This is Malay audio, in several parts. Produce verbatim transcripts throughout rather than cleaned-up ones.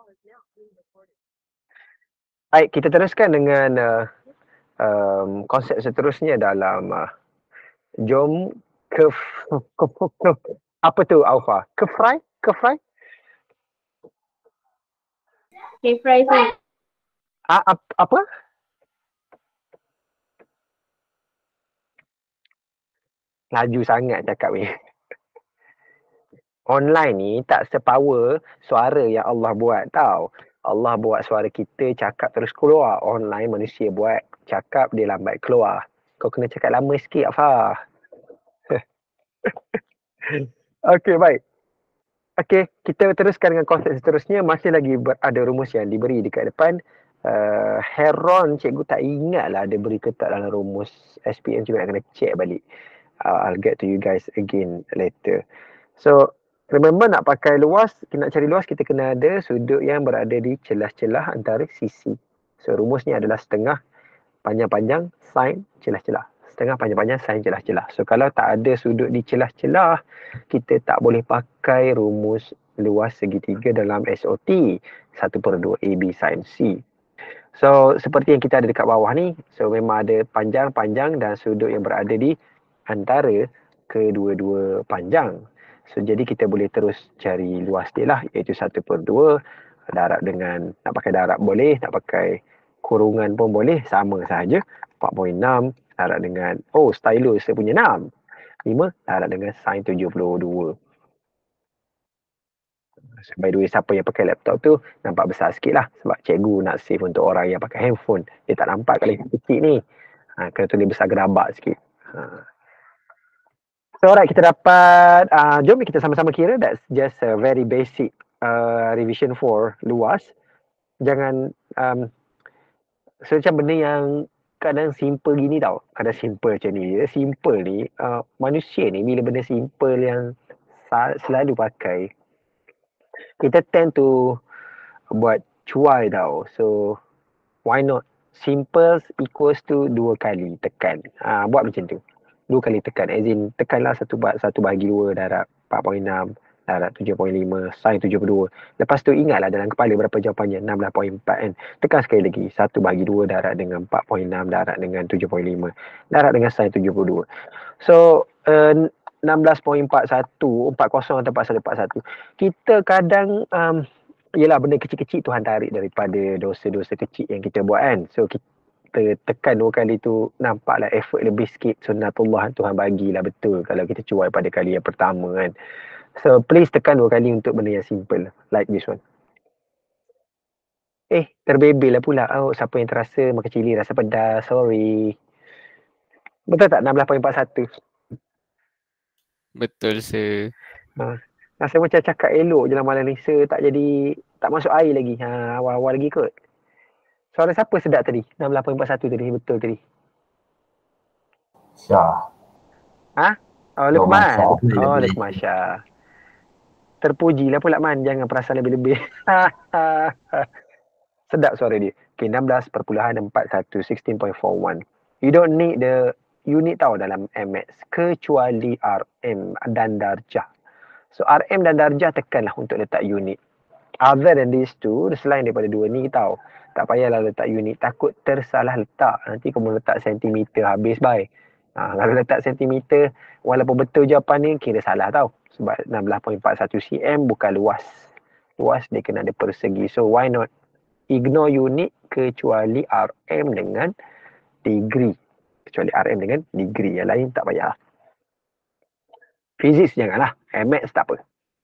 Baik, kita teruskan dengan uh, um, konsep seterusnya dalam uh, jom ke, ke, ke, ke apa tu Aufa? Ke fry? Ke fry? Ke fry tu. A, ap, apa? Laju sangat cakap ni. Online ni tak sepower suara yang Allah buat tau. Allah buat suara kita cakap terus keluar. Online manusia buat cakap dia lambat keluar. Kau kena cakap lama sikit Afah. Okey, baik. Okey, kita teruskan dengan konsep seterusnya. Masih lagi ada rumus yang diberi dekat depan. Uh, Heron, cikgu tak ingat lah ada beri ke tak dalam rumus S P M. Cikgu nak kena check balik. Uh, I'll get to you guys again later. So, remember nak pakai luas, nak cari luas, kita kena ada sudut yang berada di celah-celah antara sisi. So, rumusnya adalah setengah panjang-panjang sin celah-celah. Setengah panjang-panjang sin celah-celah. So, kalau tak ada sudut di celah-celah, kita tak boleh pakai rumus luas segitiga dalam S O T. satu per dua A B sin C. So, seperti yang kita ada dekat bawah ni, so memang ada panjang-panjang dan sudut yang berada di antara kedua-dua panjang. So, jadi kita boleh terus cari luas dia lah, iaitu satu per dua. Darab dengan, nak pakai darab boleh, nak pakai kurungan pun boleh, sama sahaja. empat perpuluhan enam darab dengan, oh stylus saya punya enam. lima darab dengan sin tujuh puluh dua. By the way, siapa yang pakai laptop tu nampak besar sikit lah. Sebab cikgu nak save untuk orang yang pakai handphone. Dia tak nampak kalau kecil ni. Ha, kena tulis besar gerabak sikit. Ha. So, alright, kita dapat, uh, jom kita sama-sama kira. That's just a very basic uh, revision for luas. Jangan, um, so macam benda yang kadang simple gini tau. Kadang simple macam ni. Simple ni, uh, manusia ni bila benda simple yang selalu pakai, kita tend to buat cuai tau. So, why not? Simple equals to dua kali tekan. Ha, buat macam tu. Dua kali tekan. As in, tekanlah satu, satu bahagi dua darab empat perpuluhan enam darab tujuh perpuluhan lima sin tujuh puluh dua. Lepas tu ingatlah dalam kepala berapa jawapannya. enam belas perpuluhan empat kan. Tekan sekali lagi. satu bahagi dua darab dengan empat perpuluhan enam darab dengan tujuh perpuluhan lima darab dengan sin tujuh puluh dua. So, uh, enam belas perpuluhan empat satu, empat puluh atau empat satu empat satu. Kita kadang um, yelah benda kecil-kecil Tuhan tarik daripada dosa-dosa kecil yang kita buat kan. So kita tekan dua kali tu nampaklah effort lebih sikit. Sunnatullah Tuhan bagilah betul kalau kita cuai pada kali yang pertama kan. So please tekan dua kali untuk benda yang simple like this one. Eh terbebel lah pula. Oh siapa yang terasa makan cili rasa pedas. Sorry. Betul tak enam belas perpuluhan empat satu? Betul sir. Ha. Rasa macam cakap elok je lah malam ni. Sir tak jadi, tak masuk air lagi. Ha, awal-awal lagi kot. Suara siapa sedap tadi? enam belas perpuluhan empat satu tadi, betul tadi. Syah. Ha? Oh, Luqman. Oh, Luqman Syah. Terpujilah pula Man, jangan perasan lebih-lebih. Sedap suara dia. Okay, enam belas perpuluhan empat satu, enam belas perpuluhan empat satu. You don't need the unit tau dalam M X, kecuali R M dan darjah. So R M dan darjah tekanlah untuk letak unit. Other than these two, selain daripada dua ni tau, tak payahlah letak unit, takut tersalah letak. Nanti kamu letak sentimeter habis bye. Ha, kalau letak sentimeter, walaupun betul jawapan ni, kira salah tau. Sebab enam belas perpuluhan empat satu cm bukan luas. Luas dia kena ada persegi. So why not ignore unit kecuali R M dengan degree. Kecuali R M dengan degree. Yang lain tak payah. Fizik janganlah. M X tak apa.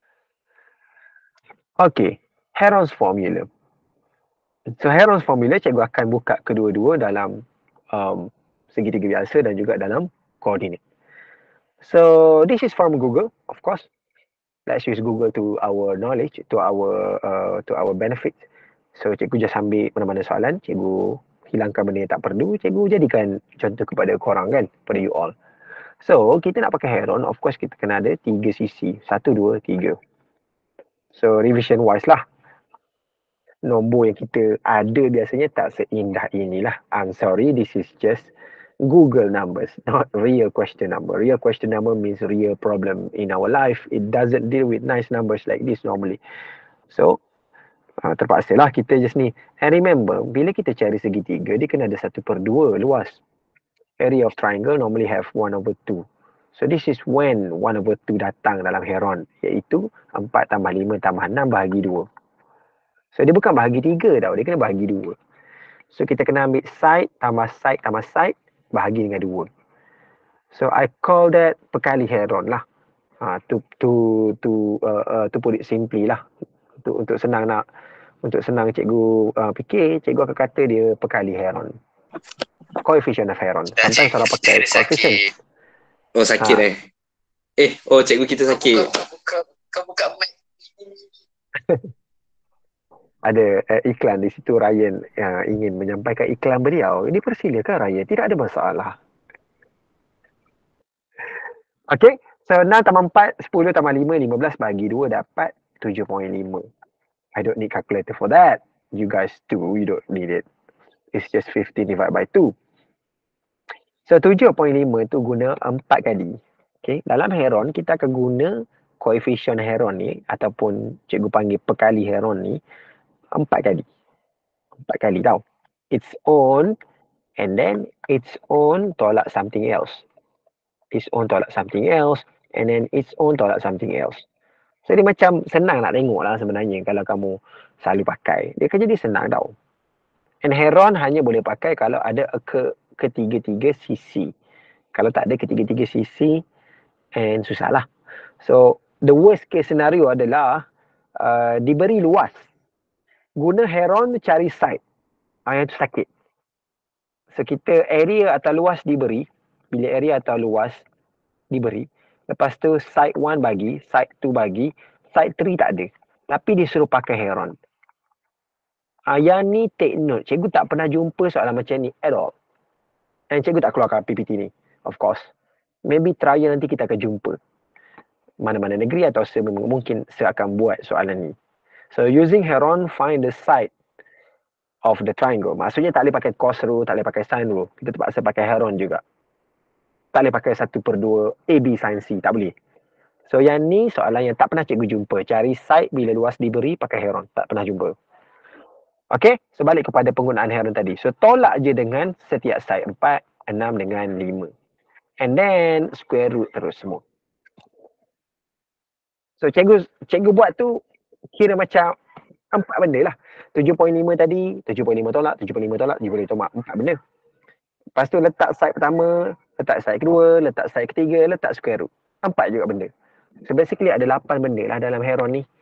Okay. Heron's formula. So Heron's formula cikgu akan buka kedua-dua dalam um, segitiga biasa dan juga dalam koordinat. So this is from Google, of course. Let's use Google to our knowledge, to our uh, to our benefit. So cikgu just ambil mana-mana soalan, cikgu hilangkan benda yang tak perlu, cikgu jadikan contoh kepada korang kan, kepada you all. So kita nak pakai Heron, of course kita kena ada tiga sisi. Satu, dua, tiga. So revision wise lah. Nombor yang kita ada biasanya tak seindah inilah. I'm sorry, this is just Google numbers, not real question number. Real question number means real problem in our life. It doesn't deal with nice numbers like this normally. So, Ha, terpaksa lah kita just ni. And remember, bila kita cari segitiga, dia kena ada satu per dua luas. Area of triangle normally have one over two. So this is when one over two datang dalam Heron, iaitu empat tambah lima tambah enam bahagi dua. So dia bukan bahagi tiga tau, dia kena bahagi dua. So kita kena ambil side tambah side tambah side bahagi dengan dua. So I call that perkali Heron lah. Ha, to to to uh, uh, to put it simply lah. Untuk untuk senang nak untuk senang cikgu uh, fikir, cikgu akan kata dia perkali Heron. Coefficient of Heron. Sometimes orang pakai coefficient. Oh sakit ha. eh. Eh, oh cikgu kita sakit. Buka buka buka mic. Ada uh, iklan di situ, Ryan yang ingin menyampaikan iklan beliau. Ini persilakan Ryan, tidak ada masalah. Okay, so enam tambah empat, sepuluh tambah lima, lima belas bagi dua dapat tujuh perpuluhan lima. I don't need calculator for that. You guys do, you don't need it. It's just fifteen divided by two. So tujuh perpuluhan lima tu guna empat kali. Okay, dalam Heron kita akan guna coefficient Heron ni ataupun cikgu panggil perkali Heron ni empat kali. Empat kali tau. Its own and then its own tolak something else. Its own tolak something else and then its own tolak something else. So dia macam senang nak tengok lah sebenarnya kalau kamu selalu pakai. Dia kan jadi senang tau. And Heron hanya boleh pakai kalau ada ke ketiga-tiga sisi. Kalau tak ada ketiga-tiga sisi, and susah lah. So the worst case scenario adalah uh, diberi luas. Guna Heron cari side. Ah, yang tu sakit. So kita area atau luas diberi. Bila area atau luas diberi. Lepas tu side one bagi, side two bagi, side three tak ada. Tapi disuruh pakai Heron. Ah, yang ni take note. Cikgu tak pernah jumpa soalan macam ni at all. Dan cikgu tak keluarkan P P T ni. Of course. Maybe trial nanti kita akan jumpa. Mana-mana negeri atau se mungkin se akan buat soalan ni. So using Heron, find the side of the triangle. Maksudnya tak boleh pakai cos rule, tak boleh pakai sin rule. Kita terpaksa pakai Heron juga. Tak boleh pakai satu per dua A, B, sin, C. Tak boleh. So yang ni soalan yang tak pernah cikgu jumpa. Cari side bila luas diberi pakai Heron. Tak pernah jumpa. Okay. So balik kepada penggunaan Heron tadi. So tolak je dengan setiap side empat, enam dengan lima. And then square root terus semua. So cikgu cikgu buat tu kira macam empat benda lah. tujuh perpuluhan lima tadi, tujuh perpuluhan lima tolak, tujuh perpuluhan lima tolak, tujuh perpuluhan lima tolak, empat benda. Lepas tu letak side pertama, letak side kedua, letak side ketiga, letak square root. Empat juga benda. So basically ada lapan benda lah dalam Heron ni.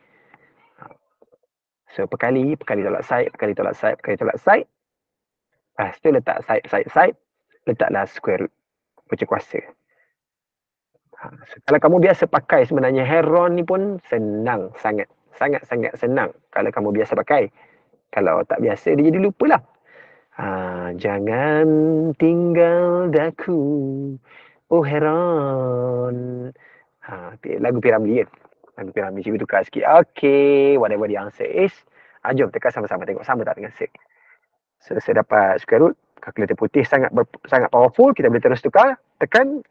So perkali, perkali tolak side, perkali tolak side, perkali tolak side. Lepas tu letak side, side, side. Letaklah square root. Macam kuasa. Ha, so kalau kamu biasa pakai sebenarnya Heron ni pun senang sangat. Sangat-sangat senang kalau kamu biasa pakai. Kalau tak biasa dia jadi lupa lah. Ha, jangan tinggal daku, oh Heron. Ha, lagu Piramli kan? Lagu Piramli cikgu tukar sikit. Okay, whatever the answer is. Ha, jom tekan sama-sama tengok sama tak dengan set. So saya dapat square root. Kalkulator putih sangat ber, sangat powerful. Kita boleh terus tukar. Tekan.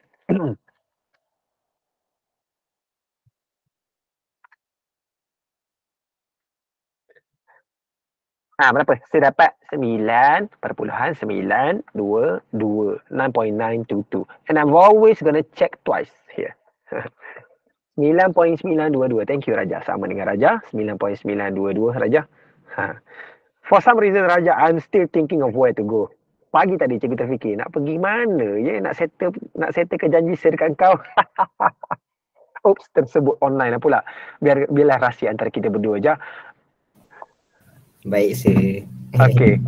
Ha, berapa? Saya dapat sembilan perpuluhan sembilan dua dua. nine point nine two two. And I'm always gonna check twice here. sembilan perpuluhan sembilan dua dua. Thank you Raja. Sama dengan Raja. sembilan perpuluhan sembilan dua dua Raja. Ha. For some reason Raja, I'm still thinking of where to go. Pagi tadi cikgu terfikir, nak pergi mana ya? Nak settle nak settle ke janji saya dekat kau. Oops, tersebut online lah pula. Biar biarlah rahsia antara kita berdua je. Baik, sir. Okay.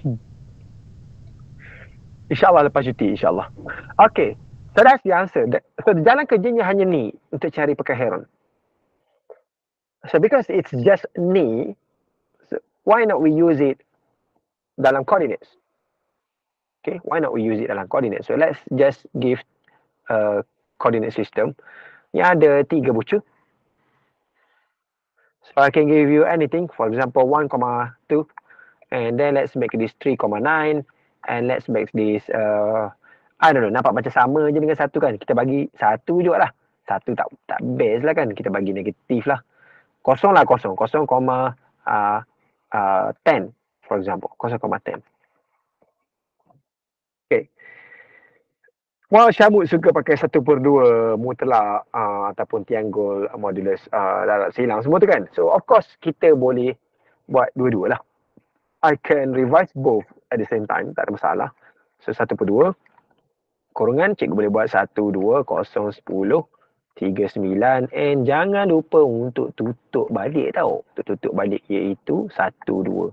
InsyaAllah lepas cuti, insyaAllah. Okay. So that's the answer. So jalan kerjanya hanya ni untuk cari pakai Heron. So because it's just ni, so why not we use it dalam coordinates? Okay, why not we use it dalam coordinates? So let's just give a coordinate system yang ada tiga bucu. So I can give you anything, for example one, two, and then let's make this three, nine, and let's make this uh, I don't know, nampak macam sama je dengan satu kan. Kita bagi satu juga lah. Satu tak tak best lah kan. Kita bagi negatif lah. Kosong lah kosong. Kosong, koma, uh, uh, ten, for example, kosong koma ten. Okay. Wah, Syamud suka pakai satu per dua mutlak uh, ataupun triangle modulus uh, darab silang semua tu kan. So, of course, kita boleh buat dua-dua lah. I can revise both at the same time, tak ada masalah. So, satu per dua. Kurungan, cikgu boleh buat satu, dua, kosong, sepuluh, tiga, sembilan. And jangan lupa untuk tutup balik tau. Untuk tutup balik iaitu satu, dua.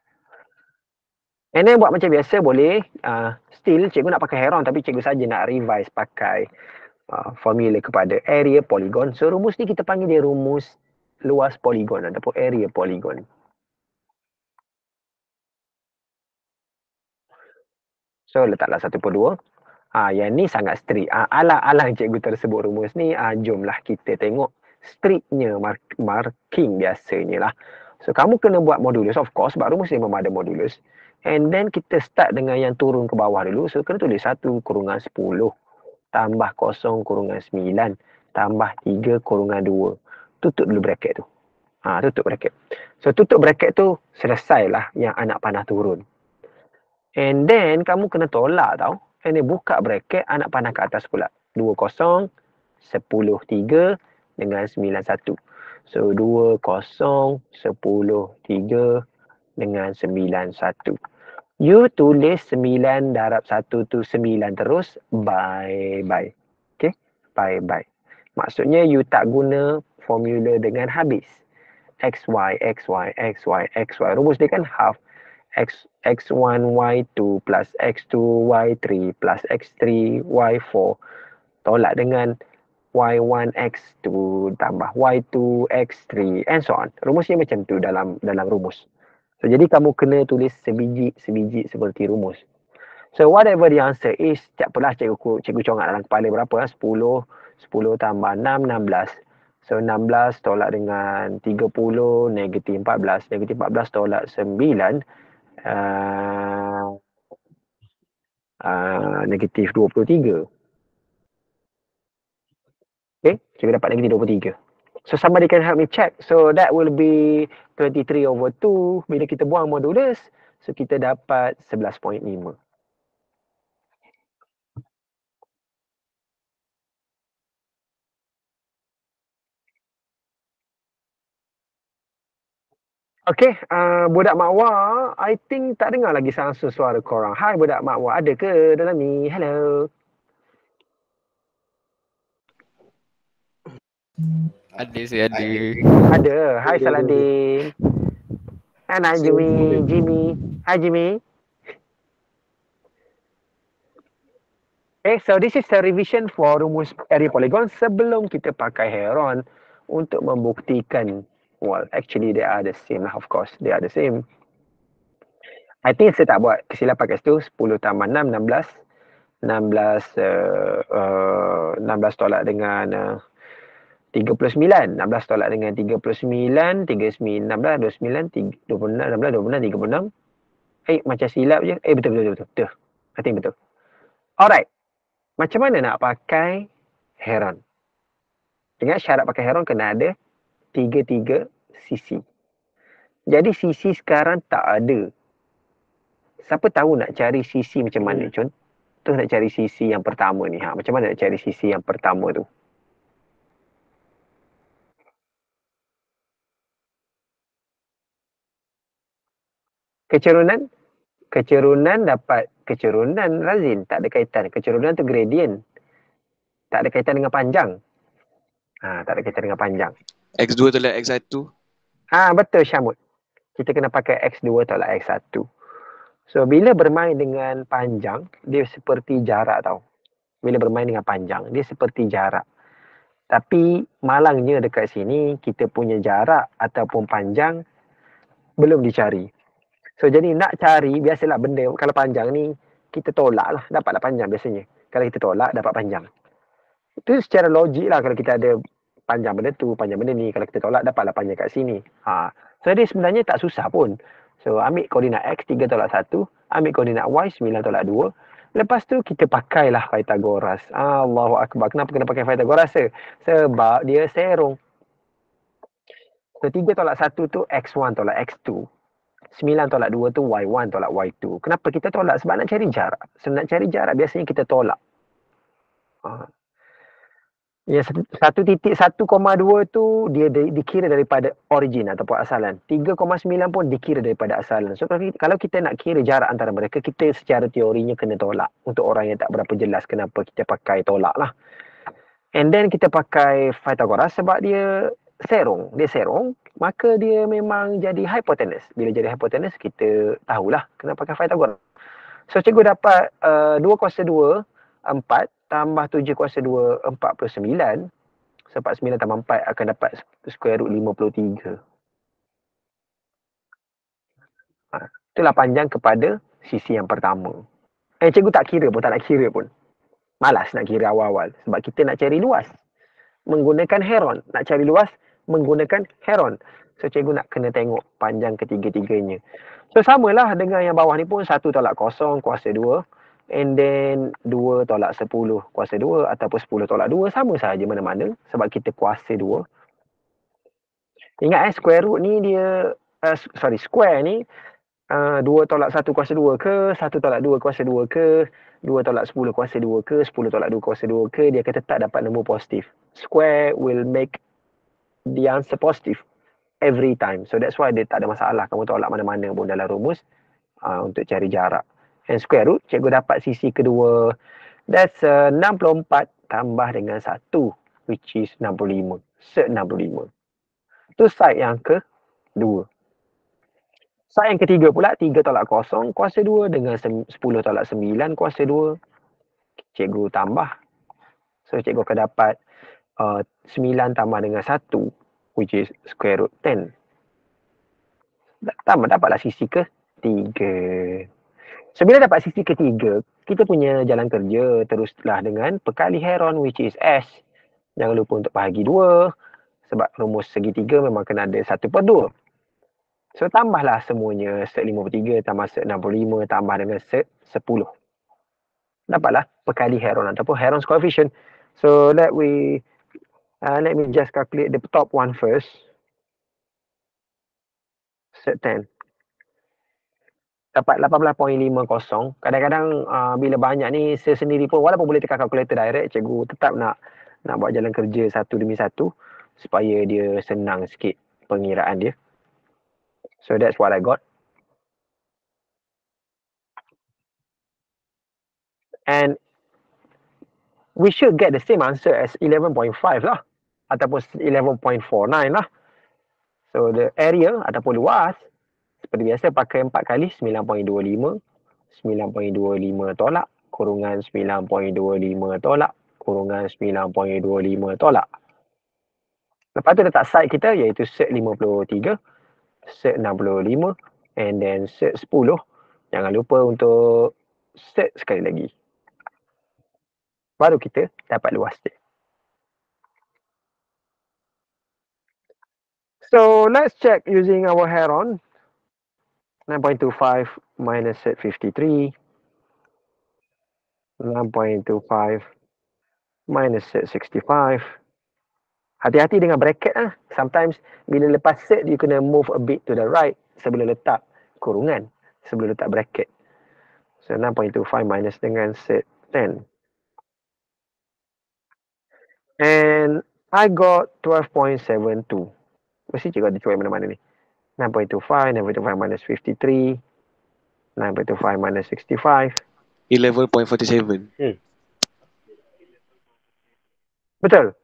And then buat macam biasa boleh. Uh, still, cikgu nak pakai heron tapi cikgu saja nak revise pakai uh, formula kepada area polygon. So, rumus ni kita panggil dia rumus luas polygon ataupun area polygon. So, letaklah satu per dua. Ah, yang ni sangat strict. Ah, alang-alang cikgu tersebut rumus ni, ah, jomlah kita tengok strictnya mark, marking biasanya lah. So, kamu kena buat modulus of course sebab rumus ni memang ada modulus. And then kita start dengan yang turun ke bawah dulu. So, kena tulis satu kurungan sepuluh tambah kosong kurungan sembilan tambah tiga kurungan dua. Tutup dulu bracket tu. Ha, tutup bracket. So, tutup bracket tu selesailah yang anak panah turun. And then, kamu kena tolak tau. And then, buka bracket anak panah ke atas pula. dua kosong, sepuluh, tiga dengan sembilan satu. So, dua kosong, sepuluh, tiga dengan sembilan satu. You tulis sembilan darab satu tu sembilan terus. Bye-bye. Okay? Bye-bye. Maksudnya, you tak guna formula dengan habis. X, Y, X, Y, X, Y, X, Y. Rumus dia kan half. X, X one, Y two plus X two, Y three plus X three, Y four. Tolak dengan Y one, X two tambah Y two, X three and so on. Rumusnya macam tu dalam dalam rumus. So, jadi kamu kena tulis sebiji-sebiji seperti rumus. So, whatever the answer is, tak apalah cikgu, cikgu congak dalam kepala berapa? sepuluh, sepuluh tambah enam, enam belas. So, enam belas tolak dengan tiga puluh, negatif empat belas. Negatif empat belas tolak sembilan. Uh, uh, negatif dua puluh tiga. Okay, cikgu dapat negatif dua puluh tiga. So, somebody can help me check. So, that will be twenty-three over two. Bila kita buang modulus, so kita dapat sebelas perpuluhan lima. Okay, uh, budak Makwa, I think tak dengar lagi langsung suara korang. Hai budak Makwa, ada ke dalam ni? Hello. Ada saya ada. Ada. Hai Saladin. And hi Jimmy. Jimmy. Hi Jimmy. Okay, so this is a revision for rumus area polygon sebelum kita pakai heron untuk membuktikan. Well, actually they are the same lah, of course. They are the same. I think saya tak buat kesilapan kat situ. sepuluh tambah enam, enam belas. enam belas, uh, uh, enam belas tolak dengan uh, tiga puluh sembilan. enam belas tolak dengan tiga puluh sembilan. tiga puluh sembilan, enam belas, dua puluh sembilan, dua puluh enam, enam belas, dua puluh enam, tiga puluh enam. Eh, macam silap je. Eh, betul, betul, betul. Betul. I think betul. Alright. Macam mana nak pakai heron? Ingat syarat pakai heron kena ada tiga-tiga sisi. Jadi sisi sekarang tak ada. Siapa tahu nak cari sisi macam mana? Contoh nak cari sisi yang pertama ni. Ha, macam mana nak cari sisi yang pertama tu? Kecerunan? Kecerunan dapat kecerunan Razin. Tak ada kaitan. Kecerunan tu gradient. Tak ada kaitan dengan panjang. Ha, tak ada kaitan dengan panjang. X dua tolak X satu. Ha, betul Syamud. Kita kena pakai X dua tolak X satu. So, bila bermain dengan panjang, dia seperti jarak tau. Bila bermain dengan panjang, dia seperti jarak. Tapi, malangnya dekat sini, kita punya jarak ataupun panjang belum dicari. So, jadi nak cari, biasalah benda, kalau panjang ni, kita tolak lah. Dapatlah panjang biasanya. Kalau kita tolak, dapat panjang. Itu secara logik lah kalau kita ada panjang benda tu, panjang benda ni. Kalau kita tolak, dapatlah panjang kat sini. Ha. So, dia sebenarnya tak susah pun. So, ambil koordinat X, tiga tolak satu. Ambil koordinat Y, sembilan tolak dua. Lepas tu, kita pakailah Pythagoras. Allahu Akbar. Kenapa kena pakai Pythagoras? Sebab dia serong. So, tiga tolak satu tu X one tolak X two. sembilan tolak dua tu Y one tolak Y two. Kenapa kita tolak? Sebab nak cari jarak. So nak cari jarak biasanya kita tolak. Uh, ya, satu titik satu koma dua tu dia di, dikira daripada origin ataupun asalan. tiga koma sembilan pun dikira daripada asalan. So kalau kita nak kira jarak antara mereka, kita secara teorinya kena tolak. Untuk orang yang tak berapa jelas kenapa kita pakai tolak lah. And then kita pakai Pythagoras sebab dia serong. Dia serong, maka dia memang jadi hypotenuse. Bila jadi hypotenuse, kita tahulah kena pakai Pythagoras. So cikgu dapat uh, dua kuasa dua, empat tambah tujuh kuasa dua, empat puluh sembilan. So empat puluh sembilan tambah empat akan dapat square root lima puluh tiga. Ha, itulah panjang kepada sisi yang pertama. Eh cikgu tak kira pun, tak nak kira pun. Malas nak kira awal-awal. Sebab kita nak cari luas. Menggunakan heron. Nak cari luas, menggunakan heron. So cikgu nak kena tengok panjang ketiga-tiganya. So samalah dengan yang bawah ni pun, satu tolak kosong kuasa dua. And then dua tolak sepuluh kuasa dua ataupun sepuluh tolak dua. Sama sahaja mana-mana. Sebab kita kuasa dua. Ingat eh, square root ni dia, uh, sorry, square ni uh, dua tolak satu kuasa dua ke, satu tolak dua kuasa dua ke, dua tolak sepuluh kuasa dua ke, sepuluh tolak dua kuasa dua ke, dia akan tetap dapat nombor positif. Square will make the answer positive every time. So that's why dia tak ada masalah kamu tolak mana-mana pun dalam rumus uh, untuk cari jarak. And square root, cikgu dapat sisi kedua. That's uh, enam puluh empat tambah dengan satu, which is enam puluh lima. Set enam puluh lima. Itu side yang kedua. Side yang ketiga pula, tiga tolak kosong kuasa dua dengan sepuluh tolak sembilan kuasa dua. Cikgu tambah. So cikgu akan dapat uh, sembilan tambah dengan satu, which is square root sepuluh. Tambah dapatlah sisi ketiga. So bila dapat sisi ketiga, kita punya jalan kerja teruslah dengan perkali heron, which is S. Jangan lupa untuk bahagi dua. Sebab rumus segitiga memang kena ada satu per dua. So tambahlah semuanya, set lima puluh tiga tambah set enam puluh lima tambah dengan set sepuluh. Dapatlah perkali heron ataupun Heron's coefficient. So let we uh, let me just calculate the top one first. Set sepuluh. Dapat lapan belas perpuluhan lima kosong. Kadang-kadang uh, bila banyak ni saya sendiri pun walaupun boleh tekan kalkulator direct, cikgu tetap nak nak buat jalan kerja satu demi satu supaya dia senang sikit pengiraan dia. So that's what I got. And we should get the same answer as eleven point five lah. Ataupun eleven point four nine lah. So the area ataupun luas, seperti biasa pakai empat kali sembilan perpuluhan dua lima. sembilan perpuluhan dua lima tolak. Kurungan sembilan perpuluhan dua lima tolak. Kurungan sembilan perpuluhan dua lima tolak. Lepas tu letak side kita iaitu set lima puluh tiga. Set enam puluh lima. And then set sepuluh. Jangan lupa untuk set sekali lagi. Baru kita dapat luas dia. So let's check using our heron. nine point two five minus set fifty-three. nine point two five minus set sixty-five. Hati-hati dengan bracket ah. Sometimes bila lepas set you kena move a bit to the right sebelum letak kurungan, sebelum letak bracket. So nine point two five minus dengan set ten. And I got twelve point seven two. Mesti cikgu ada cuai mana-mana ni. nine point two five, nine point two five minus fifty-three. nine point two five minus sixty-five. eleven point four seven. Hmm. Betul.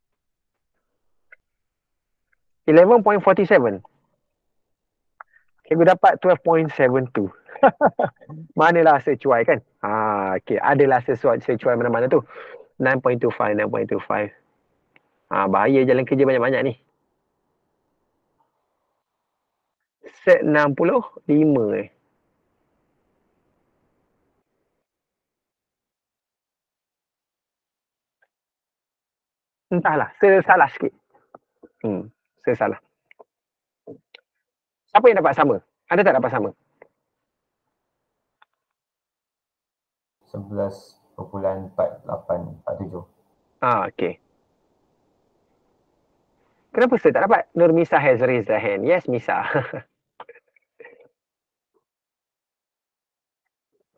eleven point four seven. Cikgu dapat twelve point seven two. Manalah secuai kan? Ha, okay. Adalah sesuai secuai mana-mana tu. nine point two five, nine point two five. Ha, bahaya jalan kerja banyak-banyak ni. Set enam puluh lima eh. Entahlah, saya salah sikit. Hmm, saya salah. Siapa yang dapat sama? Ada tak dapat sama? sebelas perpuluhan empat lapan empat tujuh. Ah, okey. Kenapa saya tak dapat? Nur Misa has raised her hand. Yes, Misa.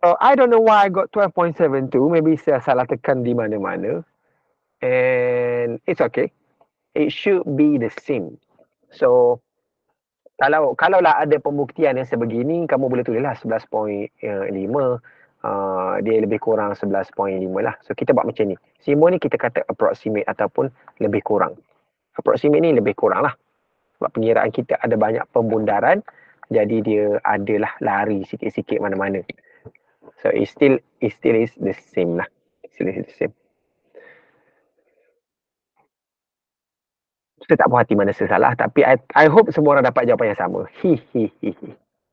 So I don't know why I got twelve point seven two. Maybe saya salah tekan di mana-mana. And it's okay. It should be the same. So kalau kalau lah ada pembuktian yang sebegini, kamu boleh tulislah sebelas perpuluhan lima. Uh, dia lebih kurang sebelas perpuluhan lima lah. So kita buat macam ni. Semua ni kita kata approximate ataupun lebih kurang. Approximate ni lebih kurang lah. Sebab pengiraan kita ada banyak pembundaran. Jadi dia adalah lari sikit-sikit mana-mana. So it still it still is the same lah. Still is the same. Saya tak puas hati mana saya salah, tapi I, I hope semua orang dapat jawapan yang sama. Hi hi hi hi.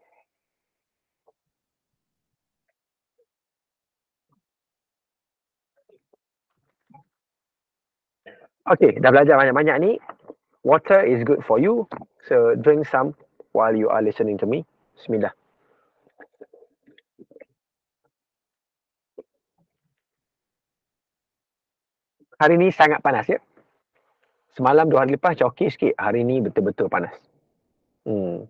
Okay, dah belajar banyak-banyak ni. Water is good for you. So drink some while you are listening to me. Bismillah. Hari ni sangat panas ya. Semalam dua hari lepas macam okey sikit. Hari ni betul-betul panas. Hmm.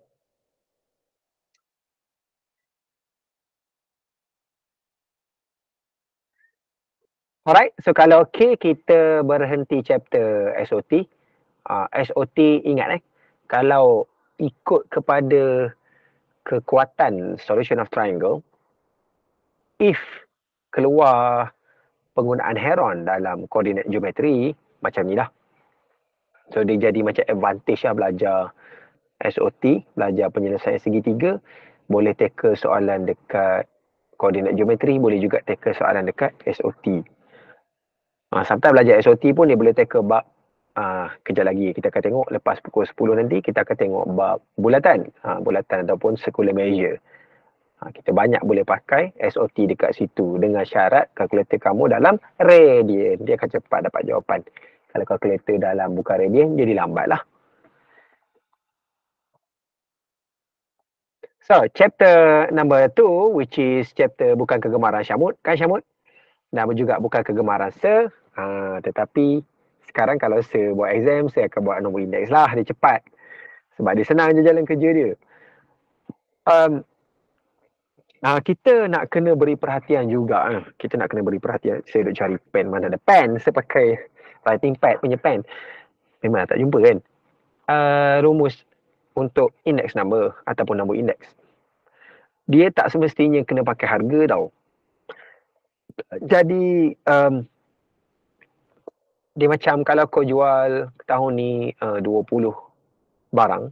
Alright, so kalau okey kita berhenti chapter S O T. Uh, S O T ingat eh, kalau ikut kepada kekuatan solution of triangle, if keluar penggunaan heron dalam koordinat geometri, macam ni lah. So dia jadi macam advantage lah belajar S O T, belajar penyelesaian segitiga, boleh tackle soalan dekat koordinat geometri, boleh juga tackle soalan dekat S O T. Uh, sometimes belajar S O T pun dia boleh tackle bab, uh, kejap lagi kita akan tengok lepas pukul sepuluh nanti, kita akan tengok bab bulatan, uh, bulatan ataupun circular measure. Ha, kita banyak boleh pakai S O T dekat situ dengan syarat kalkulator kamu dalam radian. Dia akan cepat dapat jawapan. Kalau kalkulator dalam bukan radian, jadi lambat lah. So, chapter number two, which is chapter bukan kegemaran Syamud. Kan Syamud? Dan juga bukan kegemaran Sir. Ha, tetapi sekarang kalau Sir buat exam, saya akan buat nombor indeks lah. Dia cepat. Sebab dia senang je jalan kerja dia. Um, Uh, kita nak kena beri perhatian juga. Uh. Kita nak kena beri perhatian. Saya duk cari pen. Mana ada pen? Saya pakai writing pad punya pen. Memang tak jumpa kan? Uh, rumus untuk index number ataupun nombor indeks. Dia tak semestinya kena pakai harga tau. Jadi, um, dia macam kalau kau jual tahun ni uh, dua puluh barang,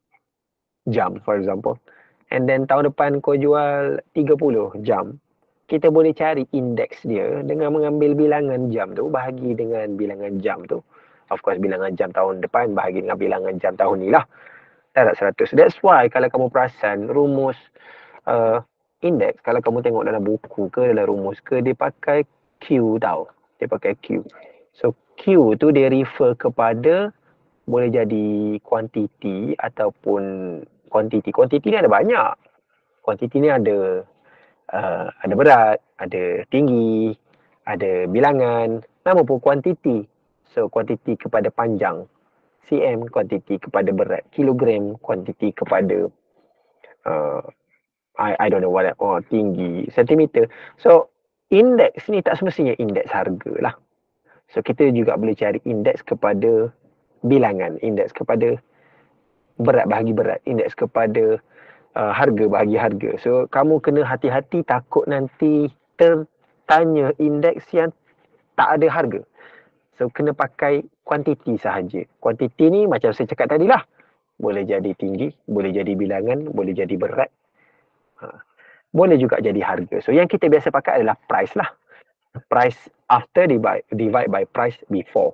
jam for example. And then tahun depan kau jual tiga puluh jam. Kita boleh cari indeks dia dengan mengambil bilangan jam tu, bahagi dengan bilangan jam tu. Of course bilangan jam tahun depan bahagi dengan bilangan jam tahun ni lah. Tak seratus. That's why kalau kamu perasan rumus uh, indeks, kalau kamu tengok dalam buku ke dalam rumus ke, dia pakai Q tau. Dia pakai Q. So Q tu dia refer kepada boleh jadi kuantiti ataupun kuantiti. Kuantiti ni ada banyak. Kuantiti ni ada uh, ada berat, ada tinggi, ada bilangan. Nama pun kuantiti. So kuantiti kepada panjang, cm, kuantiti kepada berat, kilogram, kuantiti kepada uh, I I don't know what, oh tinggi, sentimeter. So indeks ni tak semestinya indeks harga lah. So kita juga boleh cari indeks kepada bilangan, indeks kepada berat bahagi berat, indeks kepada uh, harga bahagi harga. So kamu kena hati-hati, takut nanti tertanya indeks yang tak ada harga. So kena pakai kuantiti sahaja. Kuantiti ni macam saya cakap tadi lah, boleh jadi tinggi, boleh jadi bilangan, boleh jadi berat, ha. Boleh juga jadi harga. So yang kita biasa pakai adalah price lah. Price after divide, divide by price before.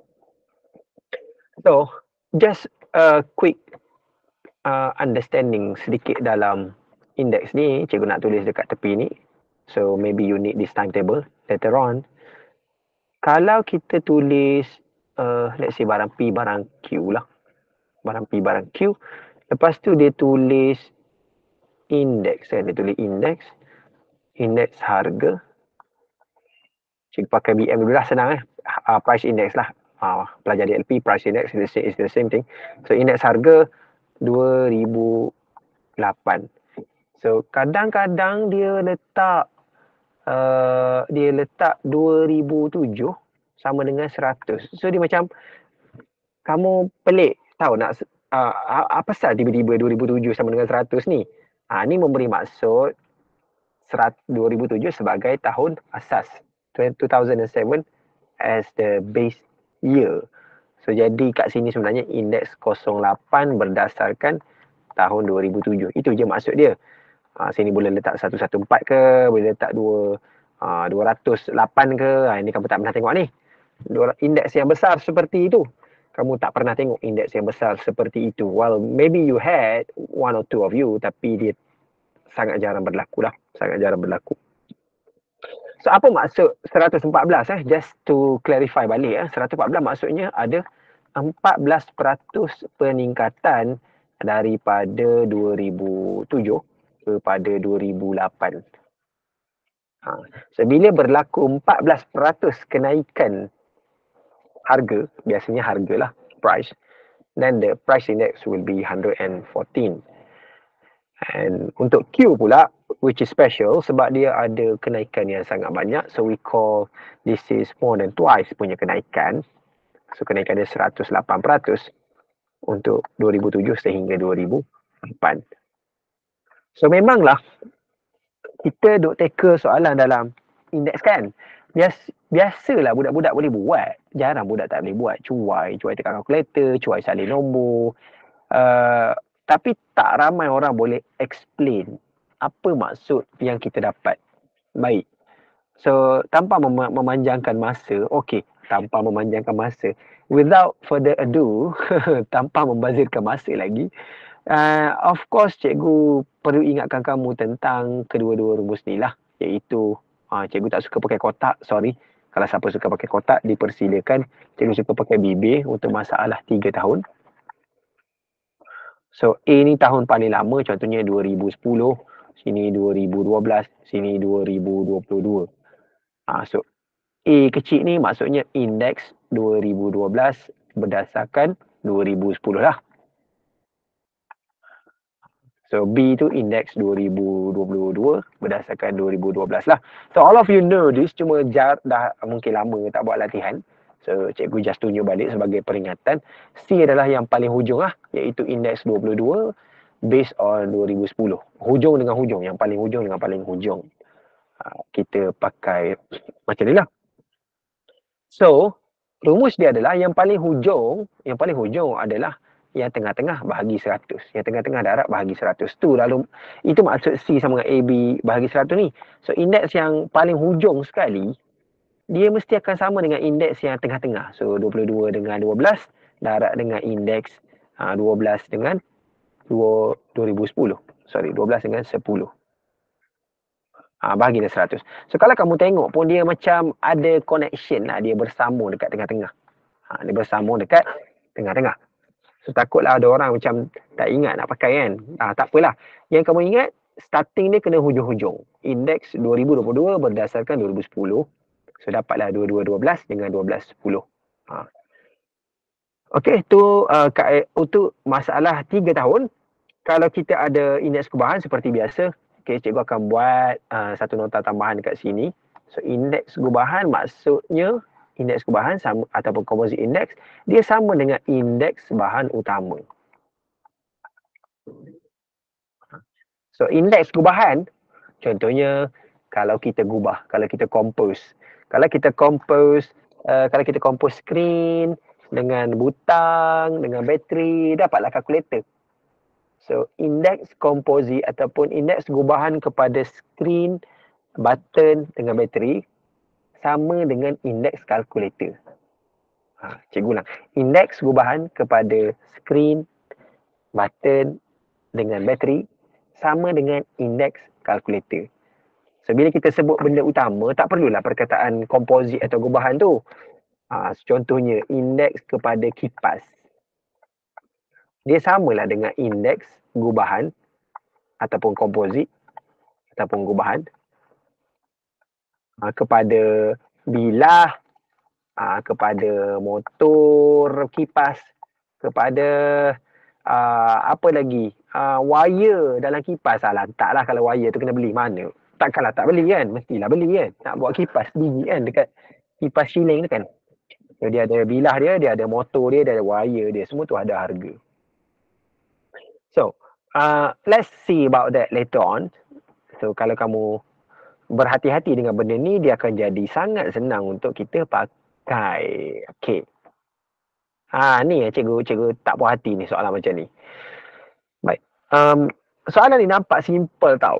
So just a quick Uh, understanding sedikit dalam indeks ni, cikgu nak tulis dekat tepi ni. So maybe you need this timetable later on. Kalau kita tulis uh, let's say barang P, barang Q lah. Barang P, barang Q. Lepas tu dia tulis indeks kan. Dia tulis indeks. Indeks harga. Cikgu pakai B M dulu lah, senang eh. Uh, price index lah. Uh, pelajar D L P, price index is the same, is the same thing. So indeks harga dua ribu lapan. So kadang-kadang dia letak uh, dia letak dua ribu tujuh sama dengan seratus. So dia macam kamu pelik tahu nak uh, apa pasal tiba-tiba dua ribu tujuh sama dengan seratus ni. Ah uh, ni memberi maksud dua ribu tujuh sebagai tahun asas. two thousand seven as the base year. So jadi kat sini sebenarnya indeks kosong lapan berdasarkan tahun dua ribu tujuh. Itu je maksud dia. Ha, sini boleh letak seratus empat belas ke, boleh letak dua, ha, dua ratus lapan ke. Ha, ini kamu tak pernah tengok ni. Dua, indeks yang besar seperti itu. Kamu tak pernah tengok indeks yang besar seperti itu. Well, maybe you had one or two of you, tapi dia sangat jarang berlaku lah. Sangat jarang berlaku. So apa maksud seratus empat belas eh? Just to clarify balik eh. seratus empat belas maksudnya ada empat belas peratus peningkatan daripada dua ribu tujuh kepada dua ribu lapan. Ha. So bila berlaku empat belas peratus kenaikan harga, biasanya harga lah, price, then the price index will be one hundred fourteen. And untuk Q pula, which is special sebab dia ada kenaikan yang sangat banyak. So we call this is more than twice punya kenaikan. So kenaikan dia seratus lapan peratus untuk dua ribu tujuh sehingga dua ribu lapan. So memanglah kita duk tackle soalan dalam indeks kan. Bias, biasalah budak-budak boleh buat. Jarang budak tak boleh buat. Cuai, cuai tekan kalkulator, cuai salin nombor. Uh, Tapi tak ramai orang boleh explain apa maksud yang kita dapat. Baik. So, tanpa mem- memanjangkan masa, okey, tanpa memanjangkan masa, without further ado, tanpa membazirkan masa lagi, uh, of course, cikgu perlu ingatkan kamu tentang kedua-dua rumus ni lah. Iaitu, uh, cikgu tak suka pakai kotak, sorry. Kalau siapa suka pakai kotak, dipersilakan. Cikgu suka pakai bibir untuk masalah tiga tahun. So A ni tahun paling lama, contohnya dua ribu sepuluh, sini dua ribu dua belas, sini dua ribu dua puluh dua. Ha, so A kecil ni maksudnya indeks dua ribu dua belas berdasarkan dua ribu sepuluh lah. So B tu indeks dua ribu dua puluh dua berdasarkan dua ribu dua belas lah. So all of you know this, cuma jar, dah mungkin lama tak buat latihan. So cikgu just tunjuk balik sebagai peringatan. C adalah yang paling hujung lah, iaitu indeks dua puluh dua based on dua ribu sepuluh. Hujung dengan hujung, yang paling hujung dengan paling hujung. Ha, kita pakai macam ni lah. So rumus dia adalah yang paling hujung, yang paling hujung adalah yang tengah-tengah bahagi seratus. Yang tengah-tengah darab bahagi seratus. Tu lalu itu maksud C sama dengan A B bahagi seratus ni. So indeks yang paling hujung sekali, dia mesti akan sama dengan indeks yang tengah-tengah. So dua puluh dua dengan dua belas darab dengan indeks uh, dua belas dengan dua ribu sepuluh. Sorry, dua belas dengan sepuluh. Ha, bahagi dengan seratus. So kalau kamu tengok pun dia macam ada connection lah. Dia bersambung dekat tengah-tengah. Ha, dia bersambung dekat tengah-tengah. So takutlah ada orang macam tak ingat nak pakai kan. Ha, tak apalah. Yang kamu ingat, starting dia kena hujung-hujung. Indeks dua ribu dua puluh dua berdasarkan dua ribu sepuluh. So dapatlah dua ribu dua belas dengan dua belas sepuluh. Ha. Okey, tu uh, untuk masalah tiga tahun. Kalau kita ada indeks perubahan seperti biasa, okay, cikgu akan buat uh, satu nota tambahan dekat sini. So indeks perubahan maksudnya indeks perubahan sama ataupun composite index, dia sama dengan indeks bahan utama. So indeks perubahan, contohnya kalau kita gubah, kalau kita compose. Kalau kita compose, uh, kalau kita compose screen dengan butang, dengan bateri, dapatlah kalkulator. So indeks komposit ataupun indeks gubahan kepada screen, button dengan bateri sama dengan indeks kalkulator. Ha, cikgu ulang. Indeks gubahan kepada screen, button dengan bateri sama dengan indeks kalkulator. So bila kita sebut benda utama, tak perlulah perkataan komposit atau gubahan tu. Ha, contohnya indeks kepada kipas. Dia samalah dengan indeks gubahan ataupun komposit ataupun gubahan ha, kepada bilah, ha, kepada motor kipas, kepada Uh, apa lagi? Uh, wire dalam kipas. Alah, taklah kalau wire tu kena beli mana. Takkanlah tak beli kan? Mestilah beli kan. Nak buat kipas biji kan dekat kipas shilling tu kan. So, dia ada bilah dia, dia ada motor dia, dia ada wire dia. Semua tu ada harga. So, uh, let's see about that later on. So, kalau kamu berhati-hati dengan benda ni, dia akan jadi sangat senang untuk kita pakai. Okay. Ha, ni ya cikgu, cikgu tak puas hati ni soalan macam ni. Baik. Um, soalan ni nampak simple tau.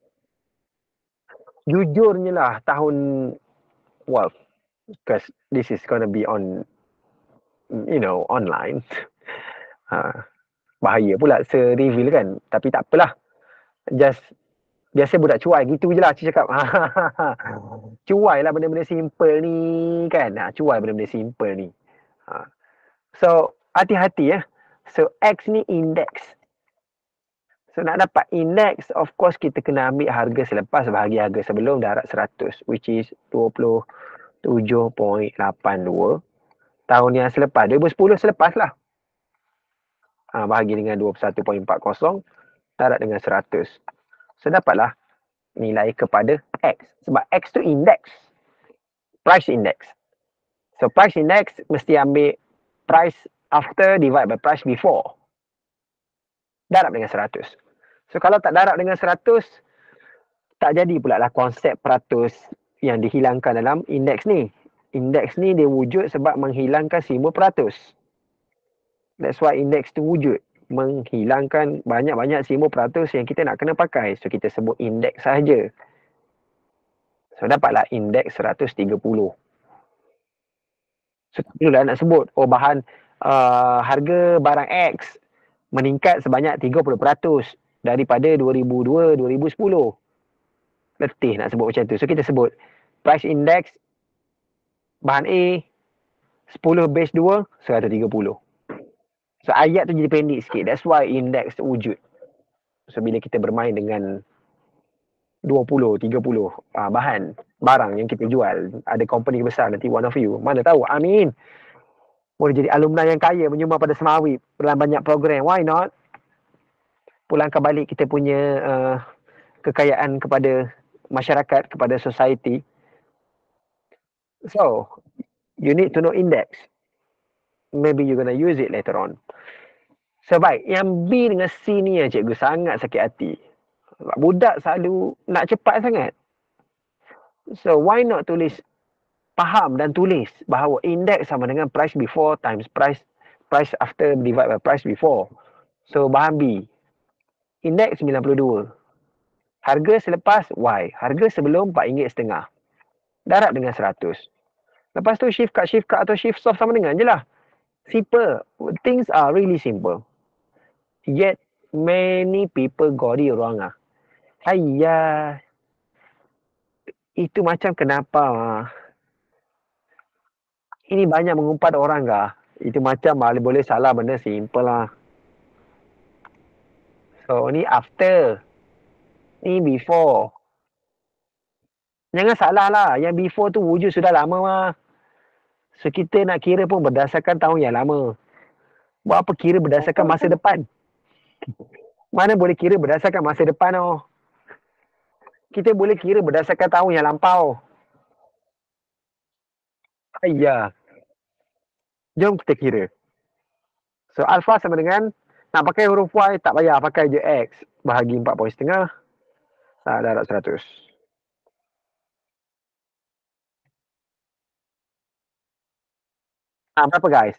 Jujurnya lah tahun, well, because this is gonna be on, you know, online. Ha, bahaya pula se-reveal kan. Tapi tak apalah. Just, biasa budak cuai gitu je lah cakap. Cuai lah benda-benda simple ni kan. Ha, cuai benda-benda simple ni. Ha. So, hati-hati ya. So, X ni index. So, nak dapat index, of course kita kena ambil harga selepas bahagi harga sebelum darab seratus, which is dua puluh tujuh perpuluhan lapan dua. Tahun yang selepas, dua ribu sepuluh selepas lah. Ha, bahagi dengan dua puluh satu perpuluhan empat kosong, darab dengan seratus. So, dapatlah nilai kepada X. Sebab X tu index. Price index. So, price index mesti ambil price after divide by price before. Darab dengan seratus. So, kalau tak darab dengan seratus, tak jadi pula lah konsep peratus yang dihilangkan dalam indeks ni. Indeks ni dia wujud sebab menghilangkan simbol peratus. That's why indeks tu wujud. Menghilangkan banyak-banyak simbol peratus yang kita nak kena pakai. So, kita sebut indeks sahaja. So, dapatlah indeks seratus tiga puluh. So, tak perlulah nak sebut, oh bahan uh, harga barang X meningkat sebanyak tiga puluh peratus daripada dua ribu dua, dua ribu sepuluh. Letih nak sebut macam tu. So, kita sebut price index bahan A sepuluh base dua, seratus tiga puluh. So, ayat tu jadi pendek sikit. That's why index tu wujud. So, bila kita bermain dengan dua puluh, tiga puluh uh, bahan, barang yang kita jual, ada company besar nanti one of you, mana tahu, amin, boleh jadi alumni yang kaya menyumbang pada Semawi dalam banyak program, why not? Pulangkan balik kita punya uh, kekayaan kepada masyarakat, kepada society. So, you need to know index. Maybe you're gonna use it later on. So, baik, yang B dengan C ni yang cikgu sangat sakit hati. Budak selalu nak cepat sangat. So, why not tulis, faham dan tulis bahawa index sama dengan price before times price price after divide by price before. So, bahan B. Index sembilan puluh dua. Harga selepas Y. Harga sebelum empat ringgit setengah. Darab dengan seratus. Lepas tu shift cut, shift cut atau shift soft sama dengan je lah. Simple. Things are really simple. Yet, many people got it wrong ah. Ayah. Itu macam kenapa? Ini banyak mengumpat orang kah? Itu macam boleh, boleh salah benda simple lah. So, ni after. Ni before. Jangan salah lah. Yang before tu wujud sudah lama mah. So, kita nak kira pun berdasarkan tahun yang lama. Buat apa kira berdasarkan masa depan? Mana boleh kira berdasarkan masa depan oh. Kita boleh kira berdasarkan tahun yang lampau. Ayah. Jom kita kira. So, alpha sama dengan, nak pakai huruf Y, tak payah. Pakai je X. Bahagi empat perpuluhan setengah. Ah, darab seratus. Ah, berapa guys?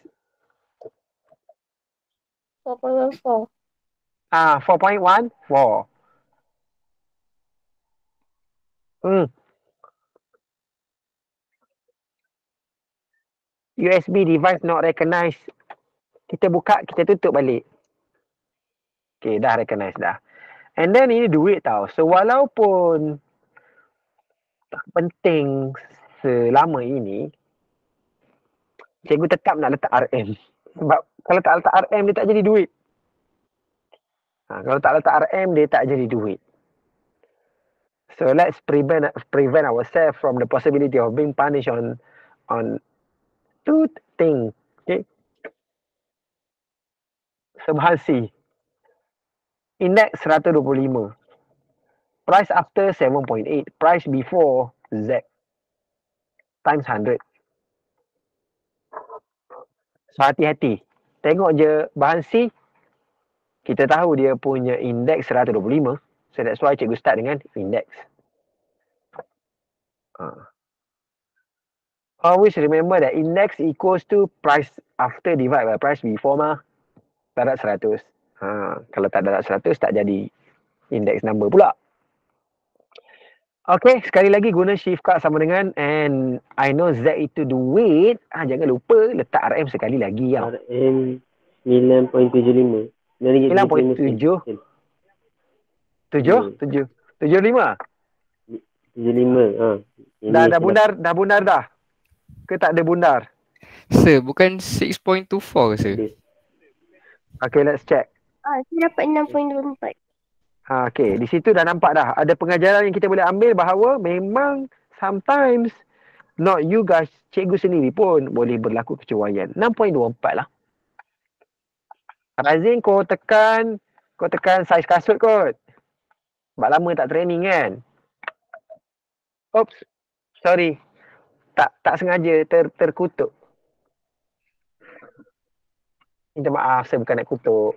four point one four. Ah, four point one four. Hmm. U S B device not recognized. Kita buka, kita tutup balik. Okay, dah recognize dah. And then ini duit tau. So, walaupun tak penting selama ini, cikgu tetap nak letak R M. Sebab kalau tak letak R M, dia tak jadi duit. Ha, kalau tak letak R M, dia tak jadi duit. So, let's prevent prevent ourselves from the possibility of being punished on on two things. Okay. Bahan C. Index seratus dua puluh lima. Price after seven point eight. Price before Z. Times one hundred. So hati-hati. Tengok je bahan C. Kita tahu dia punya indeks seratus dua puluh lima. So that's why cikgu start dengan index. Uh. Always remember that index equals to price after divide by price before mah. Darat seratus. Ha, kalau tak darat seratus tak jadi index number pula. Okay, sekali lagi guna shift card sama dengan and I know Z itu duit. Ah, jangan lupa letak R M sekali lagi ya. R M sembilan perpuluhan tujuh lima. sembilan perpuluhan tujuh. tujuh? tujuh. tujuh lima? tujuh lima. Ha. Dah dah bundar, dah bundar dah. Ke tak ada bundar? Sir, bukan six point two four ke sir? Okay, let's check. Ah, saya dapat enam perpuluhan dua empat. Ha, okay, di situ dah nampak dah. Ada pengajaran yang kita boleh ambil bahawa memang sometimes not you guys, cikgu sendiri pun boleh berlaku kecerobohan. enam perpuluhan dua empat lah. Razin, kau tekan, kau tekan saiz kasut kot. Sebab lama tak training kan? Oops, sorry. Tak tak sengaja ter, terkutuk. Minta maaf, saya bukan nak kutuk.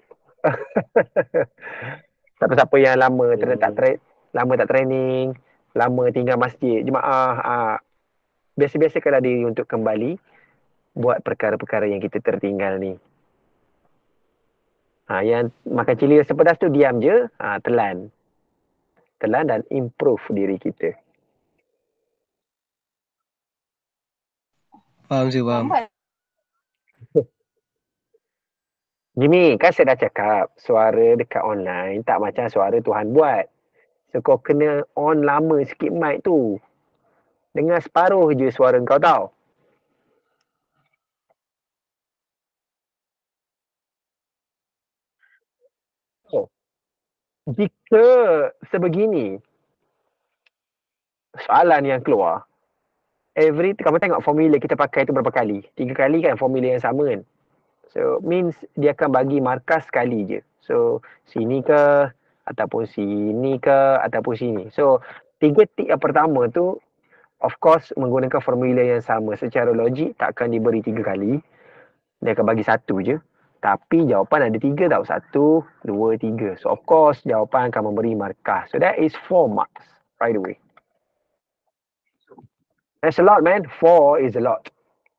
Siapa-siapa yang lama ter, tak tra- lama tak training, lama tinggal masjid, jemaah, ah, biasa-biasakanlah diri untuk kembali buat perkara-perkara yang kita tertinggal ni. Ha, yang makan cili rasa pedas tu diam je, ha, telan. Telan dan improve diri kita. Faham je, faham. Jimmy, kan saya dah cakap suara dekat online tak macam suara Tuhan buat. So kau kena on lama sikit mic tu. Dengar separuh je suara kau tau. Oh. Jika sebegini soalan yang keluar, every kamu tengok formula kita pakai tu berapa kali? Tiga kali kan formula yang sama kan? So means dia akan bagi markas sekali je. So sini ke ataupun sini ke ataupun sini. So tiga tik yang pertama tu of course menggunakan formula yang sama. Secara logik tak akan diberi tiga kali. Dia akan bagi satu je. Tapi jawapan ada tiga tau. Satu, dua, tiga. So of course jawapan akan memberi markas. So that is four marks right away. That's a lot man. Four is a lot.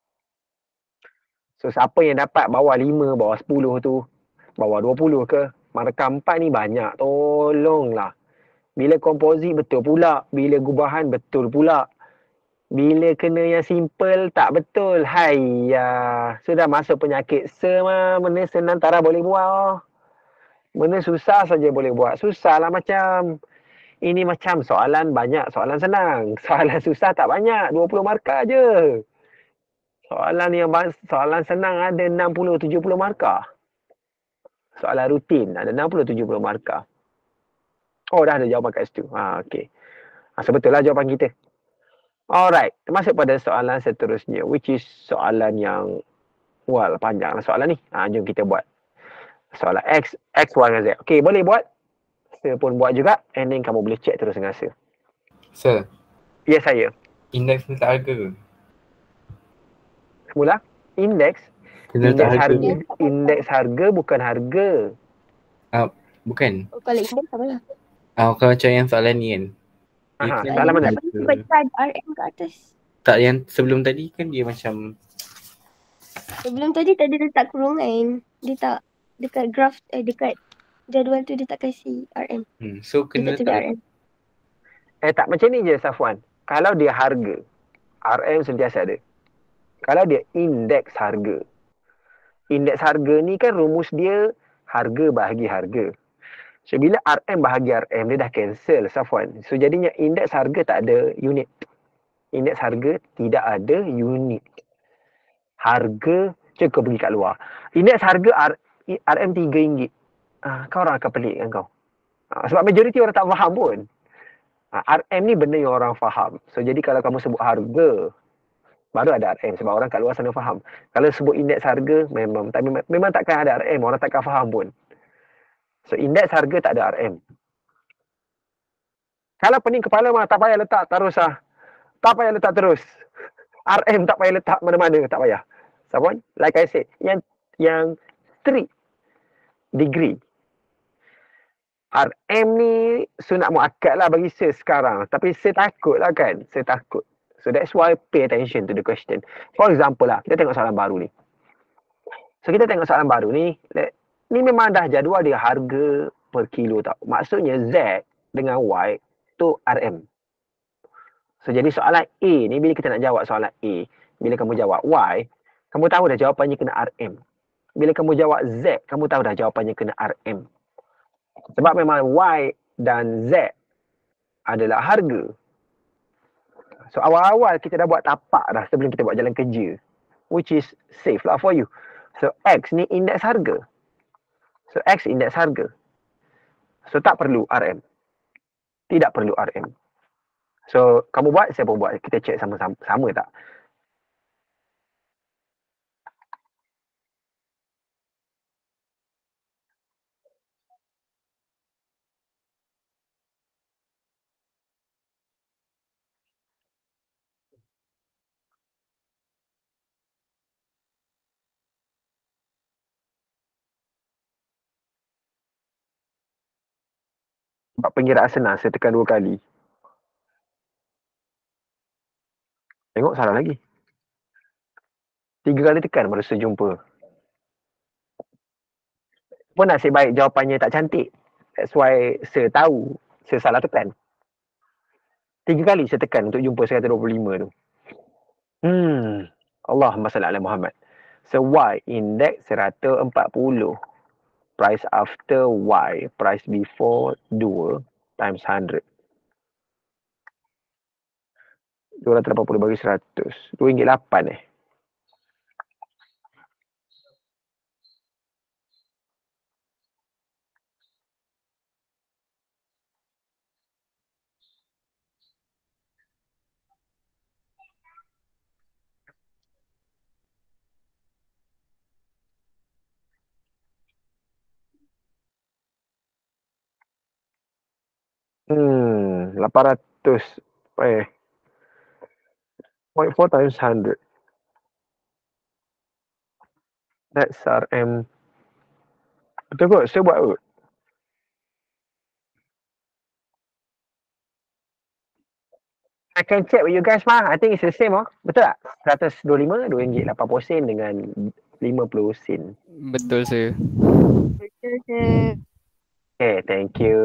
So siapa yang dapat bawah lima, bawah sepuluh tu, bawah dua puluh ke, markah empat ni banyak. Tolonglah. Bila komposit betul pula. Bila gubahan betul pula. Bila kena yang simple tak betul. Hayya. Sudah masuk penyakit semua. Benda senang Tara boleh buat. Benda susah saja boleh buat. Susah lah macam. Ini macam soalan banyak, soalan senang. Soalan susah tak banyak. dua puluh markah je. Soalan yang soalan senang ada enam puluh tujuh puluh markah. Soalan rutin ada enam puluh tujuh puluh markah. Oh, dah ada jawapan kat situ. Ha, okey. Ha, sebetul lah jawapan kita. Alright, masuk pada soalan seterusnya, which is soalan yang well, panjang lah soalan ni. Ha, jom kita buat. Soalan X, X, Y dan Z. Okey, boleh buat. Saya pun buat juga and then kamu boleh check terus dengan saya. Sir, Ya, yes, saya. indeks letak harga ke? Semula, indeks. Kena letak Indeks harga harga, ke? indeks harga bukan harga. Ah, bukan. Oh, kalau indeks apa lah? Ah, kalau macam yang soalan ni kan. Dia Aha, kena soalan mana? Tak boleh baca R M kat atas. Tak, yang sebelum tadi kan dia macam Sebelum tadi tak ada letak kurungan. Dia tak dekat graph, eh dekat jadual tu dia tak kasi R M. hmm, so Dia kena tak tulis R letak M. Eh tak, macam ni je Safwan. Kalau dia harga, R M sentiasa ada. Kalau dia indeks harga. Indeks harga ni kan rumus dia harga bahagi harga. So bila R M bahagi R M dia dah cancel Safwan. So jadinya indeks harga tak ada unit. Indeks harga tidak ada unit. Harga, cuba kau pergi kat luar. Indeks harga R, R M tiga ringgit. Ah, kau orang akan pelik kan kau. Ah, sebab majoriti orang tak faham pun. Ah, R M ni benda yang orang faham. So jadi kalau kamu sebut harga, Baru ada R M sebab orang kat luar sana faham. Kalau sebut indeks harga memang tak, memang, memang takkan ada R M, orang takkan faham pun. So indeks harga tak ada R M. Kalau pening kepala mah tak payah letak terus ah. Tak payah letak terus. R M tak payah letak mana-mana, tak payah. Someone, like I said, yang yang strict degree. R M ni sunat muakkad lah bagi saya sekarang. Tapi saya takut lah kan. Saya takut. So that's why pay attention to the question. For example lah, kita tengok soalan baru ni. So kita tengok soalan baru ni. Ni memang dah jadual dia harga per kilo tau. Maksudnya Z dengan Y tu R M. So jadi soalan A ni bila kita nak jawab soalan A. Bila kamu jawab Y, kamu tahu dah jawapannya kena R M. Bila kamu jawab Z, kamu tahu dah jawapannya kena R M. Sebab memang Y dan Z adalah harga. So awal-awal kita dah buat tapak dah sebelum kita buat jalan kerja. Which is safe lah for you. So X ni indeks harga. So X indeks harga. So tak perlu R M. Tidak perlu R M. So kamu buat, saya pun buat. Kita check sama-sama sama tak. Sebab pengiraan senang, saya tekan dua kali. Tengok salah lagi. Tiga kali tekan baru saya jumpa. Pun nasib baik jawapannya tak cantik. That's why saya tahu saya salah tekan. Tiga kali saya tekan untuk jumpa seratus dua puluh lima tu. Hmm. Allahumma salli ala Muhammad. So Y index seratus empat puluh. Price after Y. Price before dua times one hundred. dua ratus lapan puluh bagi seratus. dua ringgit lapan eh. Hmm, lapan ratus eh zero point four times one hundred. That's R M. Betul kot, saya buat kot. I can check with you guys mah. I think it's the same oh. Betul tak? seratus dua puluh lima, dua ringgit lapan puluh sen dengan lima puluh sen. Betul sir. Betul sir. Okay, thank you.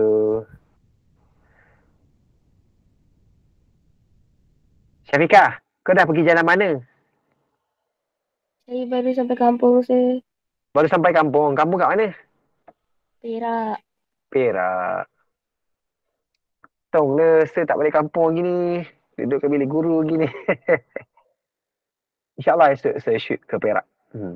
Syafiqah, kau dah pergi jalan mana? Saya baru sampai kampung sir. Baru sampai kampung. Kampung kat mana? Perak. Perak. Tong le, saya tak balik kampung gini. Duduk ke bilik guru gini. InsyaAllah esok saya shoot ke Perak. Hmm.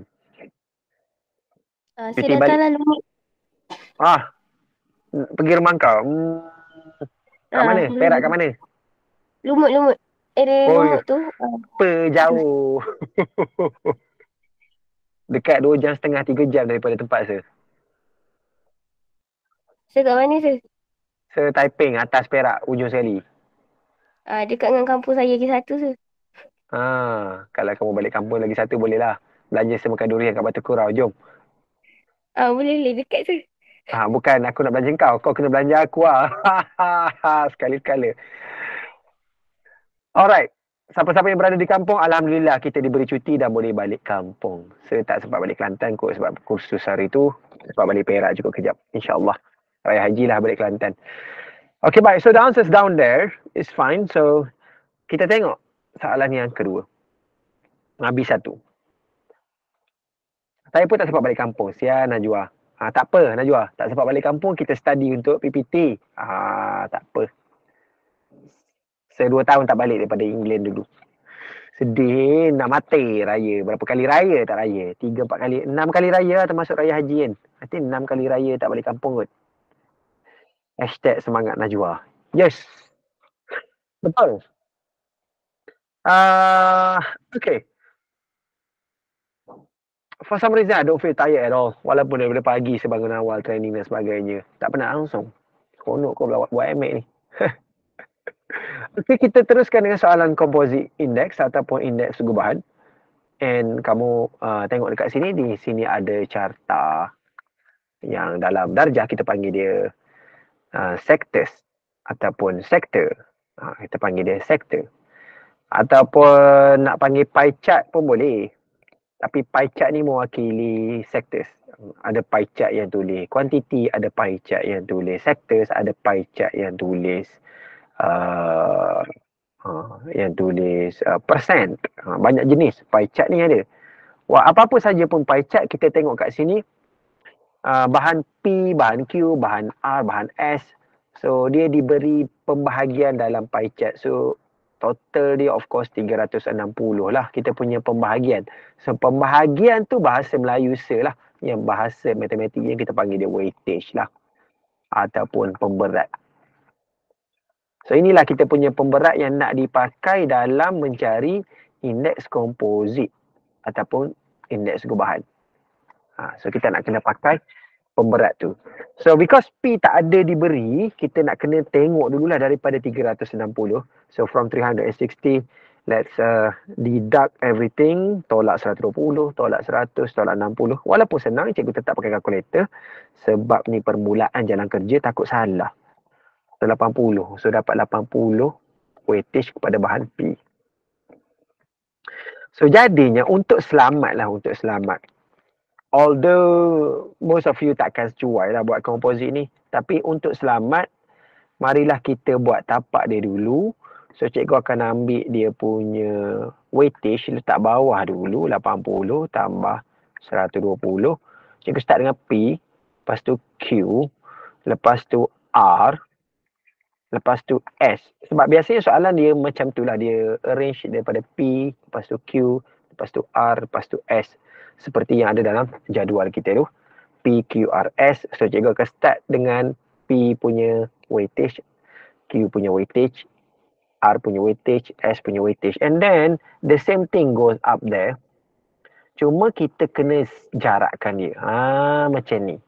Uh, Cuti saya datanglah Lumut. Ah, pergi rumah kau. Hmm. Kat Ah, mana? Lumut. Perak kat mana? Lumut, Lumut. Area Oh, Lumut tu. Uh, Apa jauh. Dekat dua jam setengah, tiga jam daripada tempat saya. saya kat mana sir? Saya Taiping, atas Perak, ujung sekali. Ah, dekat dengan kampung saya lagi satu sir. Ha, kalau kamu balik kampung lagi satu boleh lah. Belanja saya makan durian kat Batu Kurau, jom. Ah, boleh boleh dekat sir. Ha, bukan aku nak belanja kau, kau kena belanja aku lah. Sekali-sekala. Alright. Siapa-siapa yang berada di kampung, Alhamdulillah kita diberi cuti dan boleh balik kampung. Saya tak sempat balik Kelantan kot sebab kursus hari tu. Sebab balik Perak juga kejap. InsyaAllah. Raya Haji lah balik Kelantan. Okay, baik. So the answers down there is fine. So kita tengok soalan yang kedua. Habis satu. Saya pun tak sempat balik kampung. Sian Najwa. Ha, tak apa Najwa. Tak sempat balik kampung, kita study untuk P P T. Ha, tak apa. Saya dua tahun tak balik daripada England dulu. Sedih, nak mati raya. Berapa kali raya tak raya? Tiga, empat kali, enam kali raya termasuk raya haji kan. Nanti enam kali raya tak balik kampung kot. Hashtag semangat Najwa. Yes. Betul. Uh, okay. For some reason, I don't feel tired at all. Walaupun daripada pagi saya bangun awal training dan sebagainya. Tak penat langsung. Seronok kau buat, buat M A ni. Okay, kita teruskan dengan soalan composite index ataupun indeks gubahan. And kamu uh, tengok dekat sini, di sini ada carta yang dalam darjah kita panggil dia uh, sectors ataupun sektor. Uh, kita panggil dia sektor. Ataupun nak panggil pie chart pun boleh. Tapi pie chart ni mewakili sectors. Ada pie chart yang tulis quantity, ada pie chart yang tulis sectors, ada pie chart yang tulis uh, uh, yang tulis uh, percent. Uh, banyak jenis pie chart ni ada. Wah, apa-apa saja pun pie chart kita tengok kat sini. Uh, bahan P, bahan Q, bahan R, bahan S. So dia diberi pembahagian dalam pie chart. So total dia of course tiga ratus enam puluh lah kita punya pembahagian. So pembahagian tu bahasa Melayu se lah. Yang bahasa matematik yang kita panggil dia weightage lah. Ataupun pemberat. So inilah kita punya pemberat yang nak dipakai dalam mencari indeks komposit. Ataupun indeks gubahan. Ha, so kita nak kena pakai pemberat tu. So because P tak ada diberi, kita nak kena tengok dululah daripada tiga ratus enam puluh. So from three hundred sixty, let's uh, deduct everything. Tolak seratus dua puluh, tolak seratus, tolak enam puluh. Walaupun senang, cikgu tetap pakai kalkulator. Sebab ni permulaan jalan kerja, takut salah. So lapan puluh. So dapat lapan puluh weightage kepada bahan P. So jadinya untuk selamat lah, untuk selamat. Although most of you takkan cuai lah buat komposit ni. Tapi untuk selamat, marilah kita buat tapak dia dulu. So cikgu akan ambil dia punya weightage, letak bawah dulu, lapan puluh tambah seratus dua puluh. Cikgu start dengan P, lepas tu Q, lepas tu R, lepas tu S. Sebab biasanya soalan dia macam tu lah, dia arrange daripada P, lepas tu Q, lepas tu R, lepas tu S. Seperti yang ada dalam jadual kita tu. P, Q, R, S. So cikgu akan start dengan P punya weightage, Q punya weightage, R punya weightage, S punya weightage. And then the same thing goes up there. Cuma kita kena jarakkan dia. Ha, macam ni.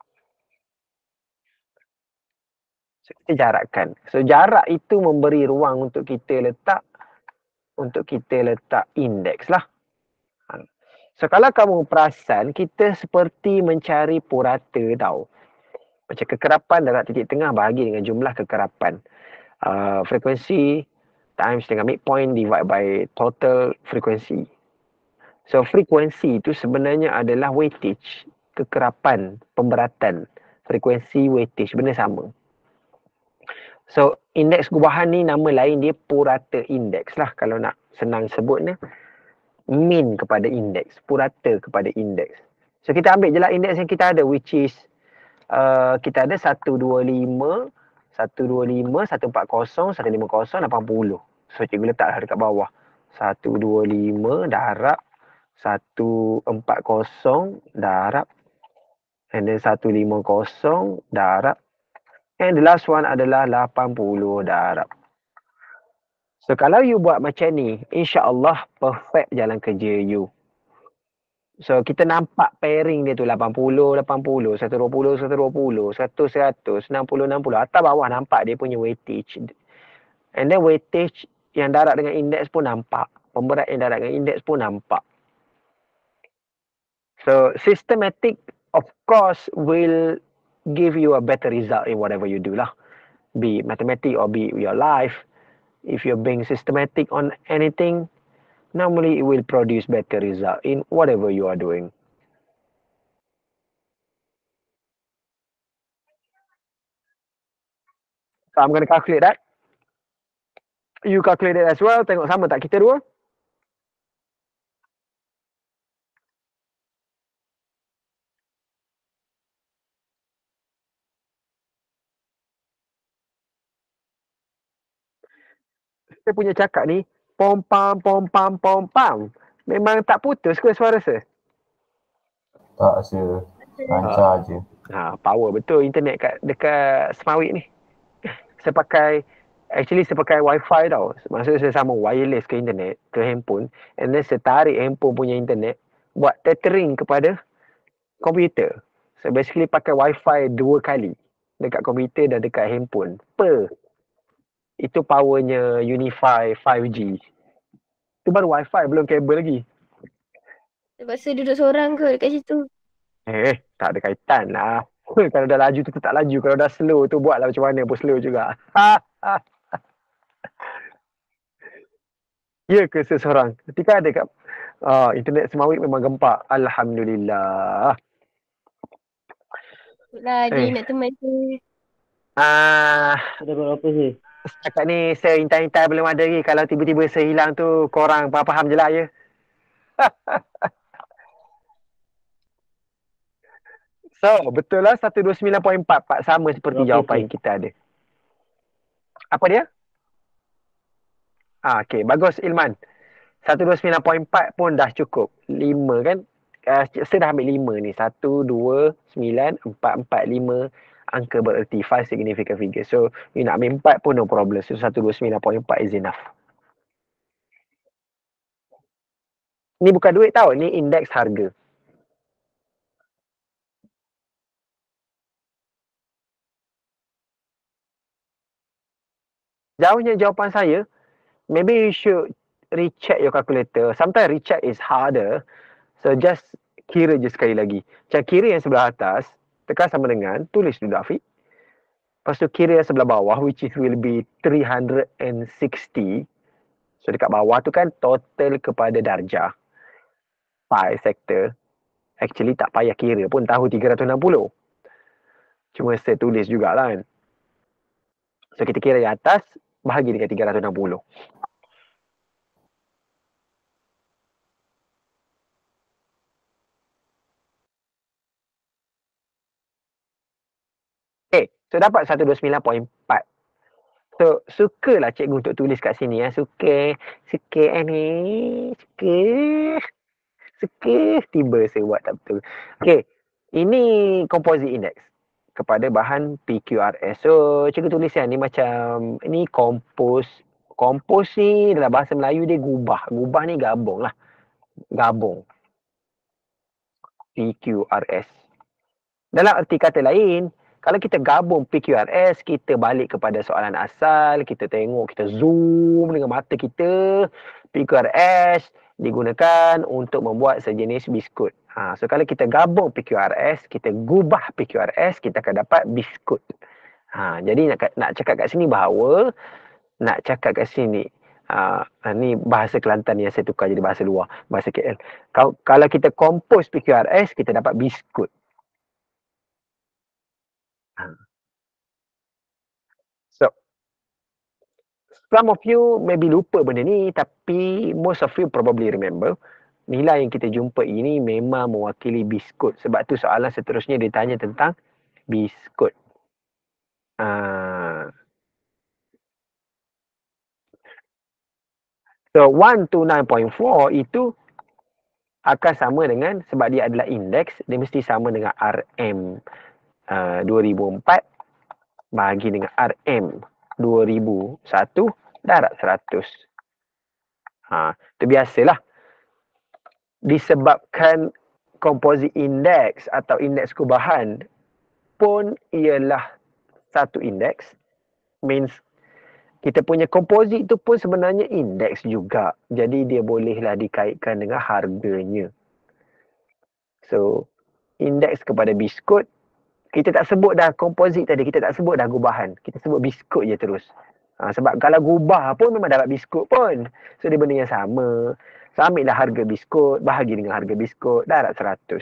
So kita jarakkan. So jarak itu memberi ruang untuk kita letak untuk kita letak indeks lah. So kalau kamu perasan, kita seperti mencari purata tau. Macam kekerapan darab titik tengah bahagi dengan jumlah kekerapan. Uh, frekuensi times dengan midpoint divide by total frekuensi. So frekuensi itu sebenarnya adalah weightage, kekerapan, pemberatan. Frekuensi, weightage, benda sama. So indeks gubahan ni nama lain dia purata indeks lah kalau nak senang sebutnya. Mean kepada indeks, purata kepada indeks. So kita ambil je lah indeks yang kita ada, which is uh, kita ada seratus dua puluh lima, seratus dua puluh lima, seratus empat puluh, seratus lima puluh, lapan puluh. So cikgu letak lah dekat bawah. seratus dua puluh lima darab seratus empat puluh darab and then seratus lima puluh darab and the last one adalah lapan puluh darab. So kalau you buat macam ni, insya-Allah perfect jalan kerja you. So kita nampak pairing dia tu lapan puluh, lapan puluh, seratus dua puluh, seratus dua puluh, seratus, seratus, enam puluh, enam puluh. Atas bawah nampak dia punya weightage. And then weightage yang darab dengan indeks pun nampak. Pemberat yang darab dengan indeks pun nampak. So systematic of course will give you a better result in whatever you do lah. Be it mathematics or be it your life. If you're being systematic on anything, normally it will produce better result in whatever you are doing. So I'm going to calculate that. You calculate it as well. Tengok sama tak kita dua? Saya punya cakap ni, pom pam pom pam pom pam. Memang tak putus ke suara saya? Tak rasa lancar je. Ha, power betul internet kat dekat Semawik ni. Saya pakai Actually saya pakai wifi tau. Maksudnya saya sambung wireless ke internet, ke handphone. And then saya tarik handphone punya internet, buat tethering kepada komputer. So basically pakai wifi dua kali. Dekat komputer dan dekat handphone. Per. Itu powernya Unify five G. Itu baru wifi, belum kabel lagi. Terpaksa duduk seorang ke dekat situ. Eh, tak ada kaitan lah. Kalau dah laju tu tetap laju. Kalau dah slow tu buatlah macam mana pun slow juga. Ya ke seseorang? Ketika ada kat uh, internet semawit memang gempak. Alhamdulillah. Lah, dia Eh. nak teman saya. Ah, Ada buat apa sih? setakat ni saya intai-intai belum ada lagi. Kalau tiba-tiba saya hilang tu, korang faham-faham je lah ya. So, betul lah seratus dua puluh sembilan perpuluhan empat. Pak, sama seperti Berapa jawapan tu? yang kita ada. Apa dia? Ah, okay, bagus Ilman. seratus dua puluh sembilan perpuluhan empat pun dah cukup. lima kan? Uh, saya dah ambil lima ni. satu, dua, sembilan, empat, empat, lima. Angka bererti five significant figure. So, you nak ambil empat pun no problem. So, seratus dua puluh sembilan perpuluhan empat is enough. Ni bukan duit tau. Ni indeks harga. Jauhnya jawapan saya, maybe you should recheck your calculator. Sometimes recheck is harder. So just kira je sekali lagi. Macam kira yang sebelah atas, tekan sama dengan, tulis dulu Afiq. Lepas tu kira yang sebelah bawah, which is will be three hundred sixty. So dekat bawah tu kan total kepada darjah. Pi sektor. Actually tak payah kira pun tahu tiga ratus enam puluh. Cuma saya tulis jugalah kan. So kita kira yang atas, bahagi dengan tiga ratus enam puluh. Okay, so dapat seratus dua puluh sembilan perpuluhan empat. So, sukalah cikgu untuk tulis kat sini ya. Suka, suka ni, suka, suka. Tiba saya buat tak betul. Okay, ini composite index kepada bahan P Q R S. So, cikgu tulis yang ni macam, ni kompos. Kompos ni dalam bahasa Melayu dia gubah. Gubah ni gabung lah. Gabung. P Q R S. Dalam erti kata lain, kalau kita gabung P Q R S, kita balik kepada soalan asal, kita tengok, kita zoom dengan mata kita. P Q R S digunakan untuk membuat sejenis biskut. Ha, so kalau kita gabung P Q R S, kita gubah P Q R S, kita akan dapat biskut. Ha, jadi nak, nak cakap kat sini bahawa, nak cakap kat sini, uh, ni bahasa Kelantan yang saya tukar jadi bahasa luar, bahasa K L. Kalau, kalau kita kompos P Q R S, kita dapat biskut. So, some of you maybe lupa benda ni, tapi most of you probably remember. Nilai yang kita jumpa ini memang mewakili biskut. Sebab tu soalan seterusnya dia tanya tentang biskut. Uh, so, one to nine point four itu akan sama dengan, sebab dia adalah indeks, dia mesti sama dengan R M uh, dua ribu empat bahagi dengan R M dua ribu satu darat seratus. Ha, itu biasalah. Disebabkan composite index atau indeks kubahan pun ialah satu indeks, means kita punya composite tu pun sebenarnya indeks juga. Jadi dia bolehlah dikaitkan dengan harganya. So, indeks kepada biskut, kita tak sebut dah composite tadi, kita tak sebut dah gubahan. Kita sebut biskut je terus. Ha, sebab kalau gubah pun memang dapat biskut pun. So, dia benda yang sama. So, ambillah harga biskut, bahagi dengan harga biskut, darat seratus.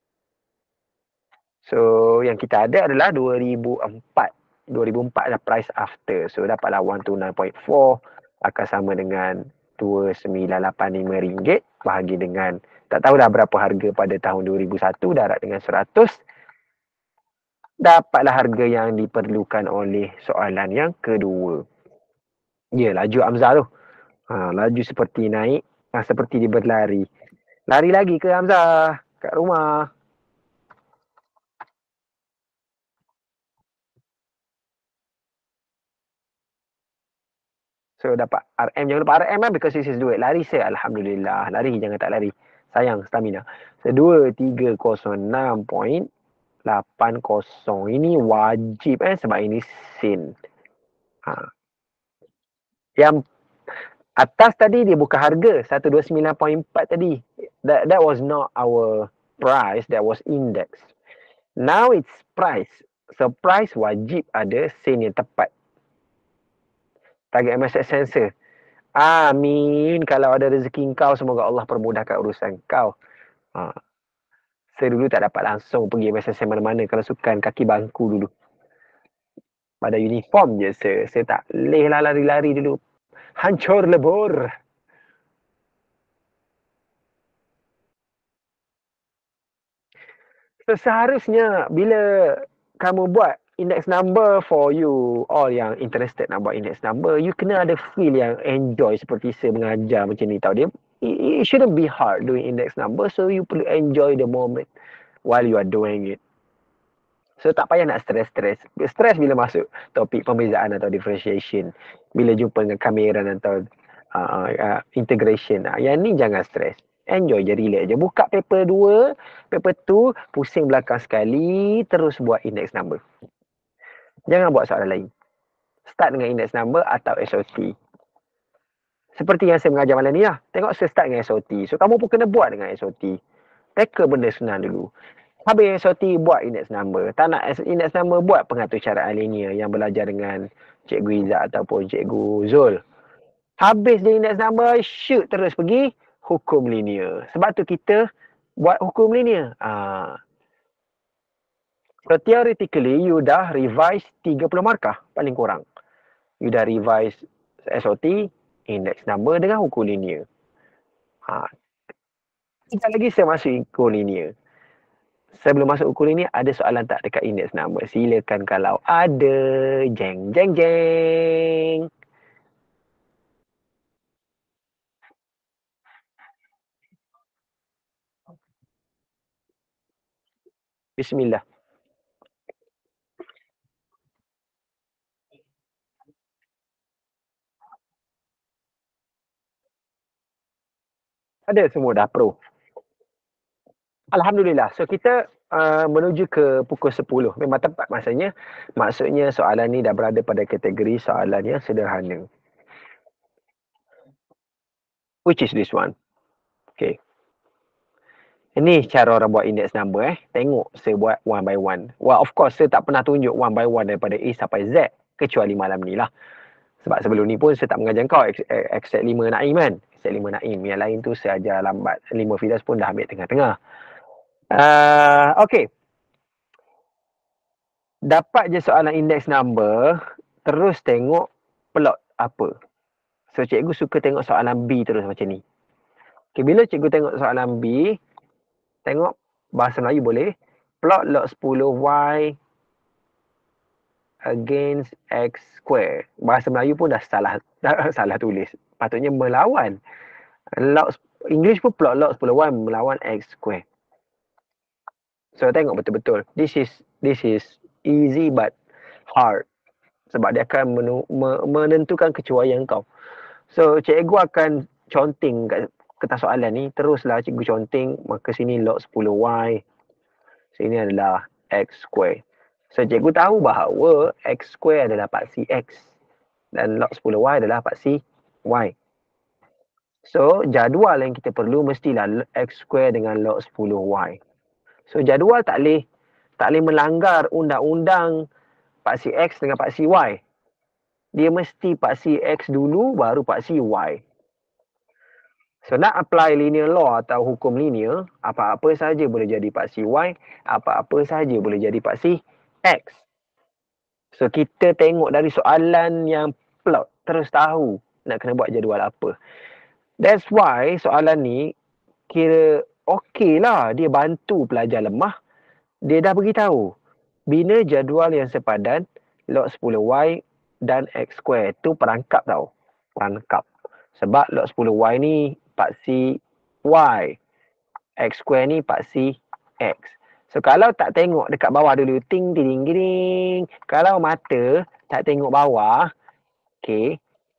So, yang kita ada adalah dua ribu empat. dua ribu empat adalah price after. So, dapatlah one to nine point four akan sama dengan dua sembilan lapan lima ringgit bahagi dengan, tak tahu dah berapa harga pada tahun dua ribu satu, darat dengan seratus. Dapatlah harga yang diperlukan oleh soalan yang kedua. Ya, laju Hamzah tu. Ha, laju seperti naik, ha, seperti dia berlari. Lari lagi ke Hamzah? Kat rumah. So dapat R M, jangan lupa R M lah because this is duit. Lari saya, Alhamdulillah. Lari, jangan tak lari. Sayang stamina. So dua tiga kosong enam point lapan kosong. Ini wajib eh sebab ini sin. Ha. Yang atas tadi dia buka harga seratus dua puluh sembilan perpuluhan empat tadi. That that was not our price, that was index. Now it's price. So price wajib ada sin yang tepat. Target M S S sensor. Amin. Kalau ada rezeki kau, semoga Allah permudahkan urusan kau. Ha. Saya dulu tak dapat langsung pergi M S S mana-mana kalau sukan kaki bangku dulu. Pada uniform je saya. Saya tak boleh lah lari-lari dulu. Hancur lebur. So, seharusnya bila kamu buat index number for you all yang interested nak buat index number, you kena ada feel yang enjoy seperti saya mengajar macam ni tau. Dia, it, it shouldn't be hard doing index number, so you perlu enjoy the moment while you are doing it. So tak payah nak stress-stress. Stress bila masuk topik pembezaan atau differentiation. Bila jumpa dengan kamera atau uh, uh, integration. Uh, yang ni jangan stress. Enjoy je, relax je. Buka paper dua, paper tu, pusing belakang sekali, terus buat index number. Jangan buat soalan lain. Start dengan index number atau S O T. Seperti yang saya mengajar malam ni lah. Tengok saya start dengan S O T. So kamu pun kena buat dengan S O T. Tackle benda senang dulu. Habis S O T, buat index number. Tak nak index number, buat pengatur caraan linear yang belajar dengan Cikgu Izzat ataupun Cikgu Zul. Habis dia index number, shoot terus pergi hukum linear. Sebab tu kita buat hukum linear. Ha. So theoretically, you dah revise tiga puluh markah paling kurang. You dah revise S O T, index number dengan hukum linear. Ha. Sekejap lagi saya masuk hukum linear. Sebelum masuk ukur ini, ada soalan tak dekat index number? Silakan kalau ada. Jeng, jeng, jeng. Bismillah. Ada semua dah pro. Alhamdulillah. So kita uh, menuju ke pukul sepuluh. Memang tepat masanya. Maksudnya soalan ni dah berada pada kategori soalan yang sederhana. Which is this one? Okay. Ini cara orang buat index number eh. Tengok saya buat one by one. Well, of course saya tak pernah tunjuk one by one daripada A sampai Z. Kecuali malam ni lah. Sebab sebelum ni pun saya tak mengajar kau except lima Naim kan. Except lima Naim. Yang lain tu saya ajar lambat. lima Fidas pun dah ambil tengah-tengah. Uh, okay. Dapat je soalan index number. Terus tengok plot apa. So cikgu suka tengok soalan B terus macam ni. Okay, bila cikgu tengok soalan B, tengok bahasa Melayu boleh. Plot log sepuluh Y against X square. Bahasa Melayu pun dah salah dah salah tulis. Patutnya melawan. Log, English pun plot log sepuluh Y melawan X square. So tengok betul-betul. This is this is easy but hard. Sebab dia akan menu, me, menentukan kecuaian kau. So cikgu akan conteng kat kertas soalan ni. Teruslah cikgu conteng. Maka sini log sepuluh Y. Sini adalah X square. So cikgu tahu bahawa X square adalah paksi X. Dan log sepuluh Y adalah paksi Y. So jadual yang kita perlu mestilah X square dengan log sepuluh Y. So jadual tak boleh tak boleh melanggar undang-undang paksi X dengan paksi Y. Dia mesti paksi X dulu baru paksi Y. So nak apply linear law atau hukum linear, apa-apa saja boleh jadi paksi Y, apa-apa saja boleh jadi paksi X. So kita tengok dari soalan yang plot, terus tahu nak kena buat jadual apa. That's why soalan ni kira okey lah, dia bantu pelajar lemah. Dia dah beritahu bina jadual yang sepadan log sepuluh Y dan X square tu perangkap tau. Perangkap. Sebab log sepuluh Y ni paksi Y. X square ni paksi X. So kalau tak tengok dekat bawah dulu, ting ting ting. ting. Kalau mata tak tengok bawah, okey.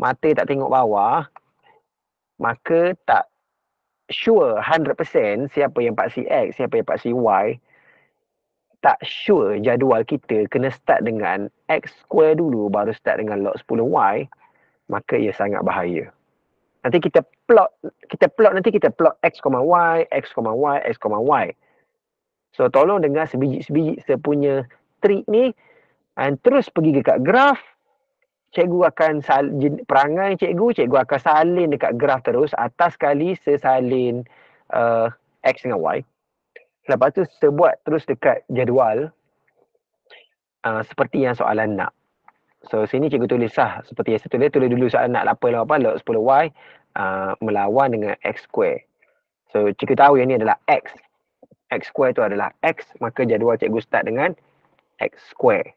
mata tak tengok bawah, maka tak sure one hundred percent siapa yang paksi X, siapa yang paksi Y. Tak sure jadual kita kena start dengan X square dulu baru start dengan log sepuluh Y, maka ia sangat bahaya. Nanti kita plot, kita plot nanti kita plot X, Y, X, Y, X, Y. So tolong dengar sebiji-sebiji sepunya trik ni dan terus pergi dekat graf. Cikgu akan sal, perangai cikgu, cikgu akan salin dekat graf terus, atas kali sesalin uh, X dengan Y. Lepas tu sebuat terus dekat jadual uh, seperti yang soalan nak. So sini cikgu tulis lah seperti yang saya tulis, tulis dulu soalan nak lapan lapan log sepuluh Y uh, melawan dengan X square. So cikgu tahu yang ni adalah X. X square tu adalah X, maka jadual cikgu start dengan X square.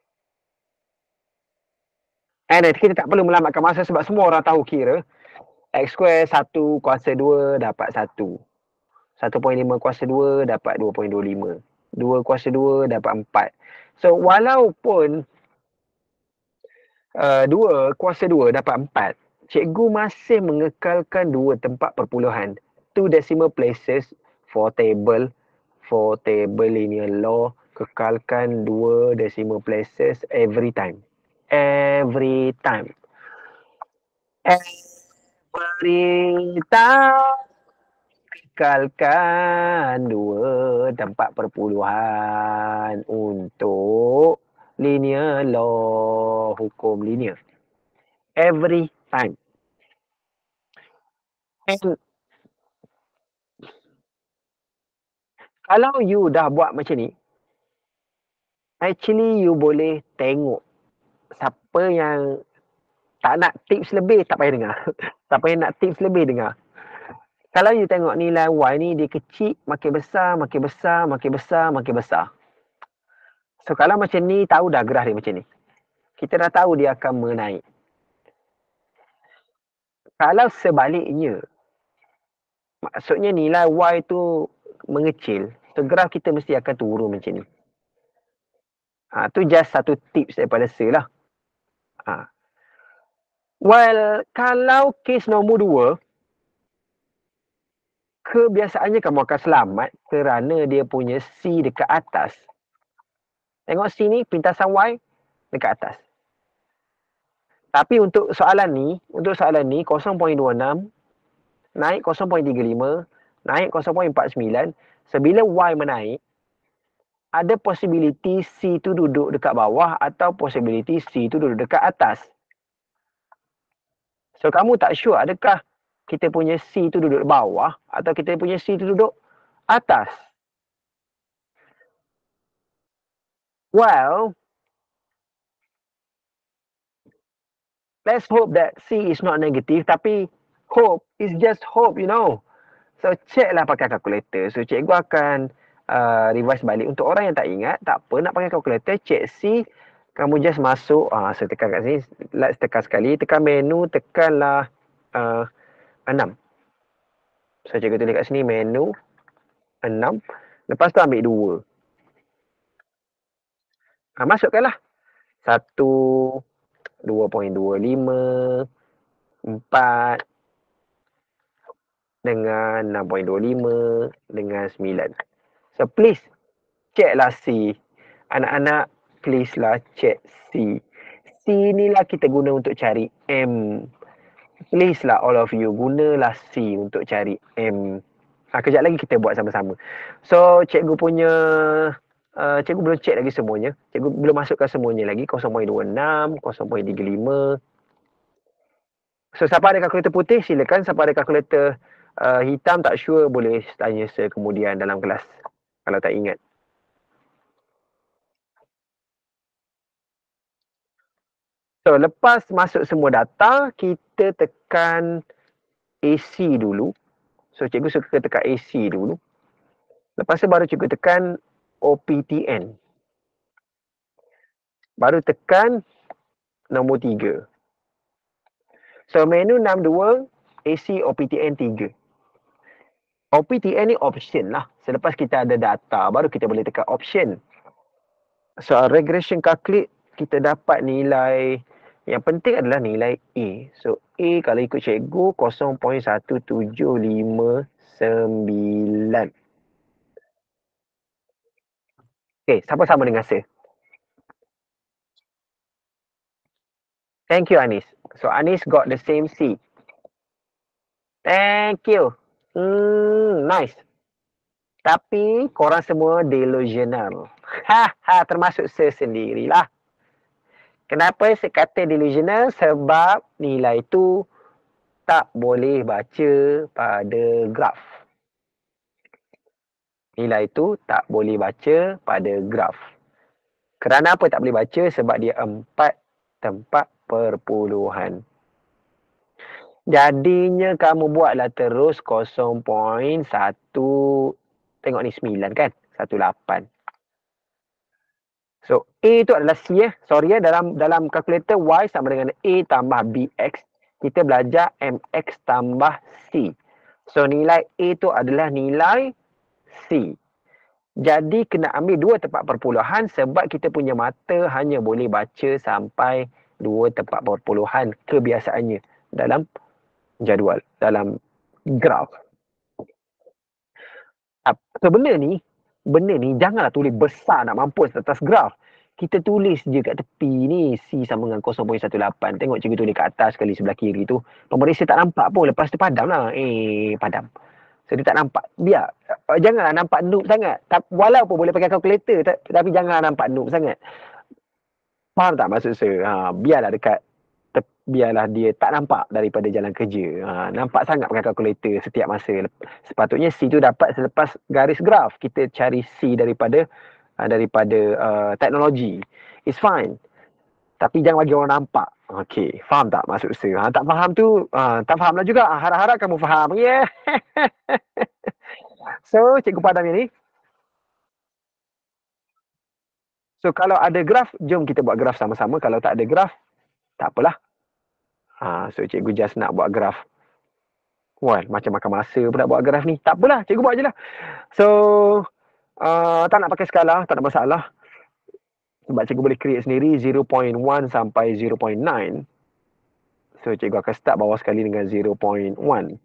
And kita tak perlu melamatkan masa sebab semua orang tahu kira. X square satu kuasa dua dapat satu. satu perpuluhan lima kuasa dua dapat dua perpuluhan dua lima. dua kuasa dua dapat empat. So walaupun uh, dua kuasa dua dapat empat, cikgu masih mengekalkan dua tempat perpuluhan. Two decimal places for table, for table linear law, kekalkan dua decimal places every time. Every time. Every time. Kekalkan dua tempat perpuluhan untuk linear law, hukum linear. Every time. And kalau you dah buat macam ni, actually you boleh tengok siapa yang tak nak tips lebih, tak payah dengar. Siapa yang nak tips lebih, dengar. Kalau you tengok nilai Y ni, dia kecil, makin besar, makin besar, makin besar, makin besar. So kalau macam ni, tahu dah graf dia macam ni. Kita dah tahu dia akan menaik. Kalau sebaliknya, maksudnya nilai Y tu mengecil, so graf kita mesti akan turun macam ni. Ha, tu just satu tips daripada saya lah. Ha. Well, kalau kes nombor dua, kebiasaannya kamu akan selamat kerana dia punya C dekat atas. Tengok C ni, pintasan Y dekat atas. Tapi untuk soalan ni, untuk soalan ni kosong perpuluhan dua enam, naik kosong perpuluhan tiga lima, naik kosong perpuluhan empat sembilan. Sebila Y menaik, ada possibility C tu duduk dekat bawah atau possibility C tu duduk dekat atas. So kamu tak sure adakah kita punya C tu duduk bawah atau kita punya C tu duduk atas. Well, let's hope that C is not negative, tapi hope is just hope, you know. So check lah pakai kalkulator. So cikgu akan uh, revise balik. Untuk orang yang tak ingat, tak apa nak pakai kalkulator, check C. Kamu just masuk, uh, saya tekan kat sini, let's tekan sekali, tekan menu, tekanlah uh, enam. So cikgu tulis kat sini menu enam. Lepas tu ambil dua. Ha, masukkanlah. satu, dua perpuluhan dua lima, empat, dengan enam perpuluhan dua lima, dengan sembilan. So please, check lah C. Anak-anak, please lah check C. C ni lah kita guna untuk cari M. Please lah all of you, gunalah C untuk cari M. Ha, kejap lagi kita buat sama-sama. So, cikgu punya, uh, cikgu belum check lagi semuanya. Cikgu belum masukkan semuanya lagi. kosong perpuluhan dua enam, kosong perpuluhan tiga lima. So, siapa ada kalkulator putih, silakan. Siapa ada kalkulator uh, hitam, tak sure, boleh tanya saya kemudian dalam kelas. Kalau tak ingat. So, lepas masuk semua data, kita tekan A C dulu. So, cikgu suka tekan A C dulu. Lepas tu baru cikgu tekan O P T N. Baru tekan nombor tiga. So, menu enam dua, A C O P T N tiga. O P T N ni option lah. Selepas kita ada data, baru kita boleh tekan option. So, regression calculate, kita dapat nilai Yang penting adalah nilai A. So, A kalau ikut cikgu kosong perpuluhan satu tujuh lima sembilan. Okay, siapa sama dengan saya? Thank you, Anis. So, Anis got the same C. Thank you. Hmm, nice. Tapi, korang semua delusional. Ha, ha, termasuk saya sendirilah. Kenapa saya kata delusional? Sebab nilai tu tak boleh baca pada graf. Nilai tu tak boleh baca pada graf. Kerana apa tak boleh baca? Sebab dia empat tempat perpuluhan. Jadinya kamu buatlah terus kosong perpuluhan satu, tengok ni sembilan kan? satu lapan. So, A tu adalah C eh. Sorry ya, dalam dalam kalkulator Y sama dengan A tambah B X. Kita belajar M X tambah C. So, nilai A tu adalah nilai C. Jadi, kena ambil dua tempat perpuluhan sebab kita punya mata hanya boleh baca sampai dua tempat perpuluhan kebiasaannya dalam jadual, dalam graf. So, benda ni, benda ni janganlah tulis besar nak mampus atas graf. Kita tulis je kat tepi ni C sama dengan kosong perpuluhan satu lapan. Tengok cikgu tulis kat atas sekali sebelah kiri tu. Pemeriksa tak nampak pun. Lepas tu padam lah. Eh, padam. So, dia tak nampak. Biar. Uh, janganlah nampak noob sangat. Walaupun boleh pakai kalkulator. Tapi janganlah nampak noob sangat. Faham tak maksud saya? Ha, biarlah dekat. Biarlah dia tak nampak daripada jalan kerja. Ha, nampak sangat pakai kalkulator setiap masa. Sepatutnya C tu dapat selepas garis graf. Kita cari C daripada uh, daripada uh, teknologi. It's fine. Tapi jangan bagi orang nampak. Okey, faham tak maksud saya? Ha, tak faham tu, uh, tak faham lah juga. Ha, harap-harap kamu faham. Yeah. So, cikgu padam yang ni. So, kalau ada graf, jom kita buat graf sama-sama. Kalau tak ada graf, tak apalah. Ha, so, cikgu just nak buat graf. Wah, macam makan masa pun nak buat graf ni. Tak apalah, cikgu buat je lah. So, uh, tak nak pakai skala, tak ada masalah. Sebab cikgu boleh create sendiri zero point one sampai zero point nine. So, cikgu akan start bawah sekali dengan zero point one.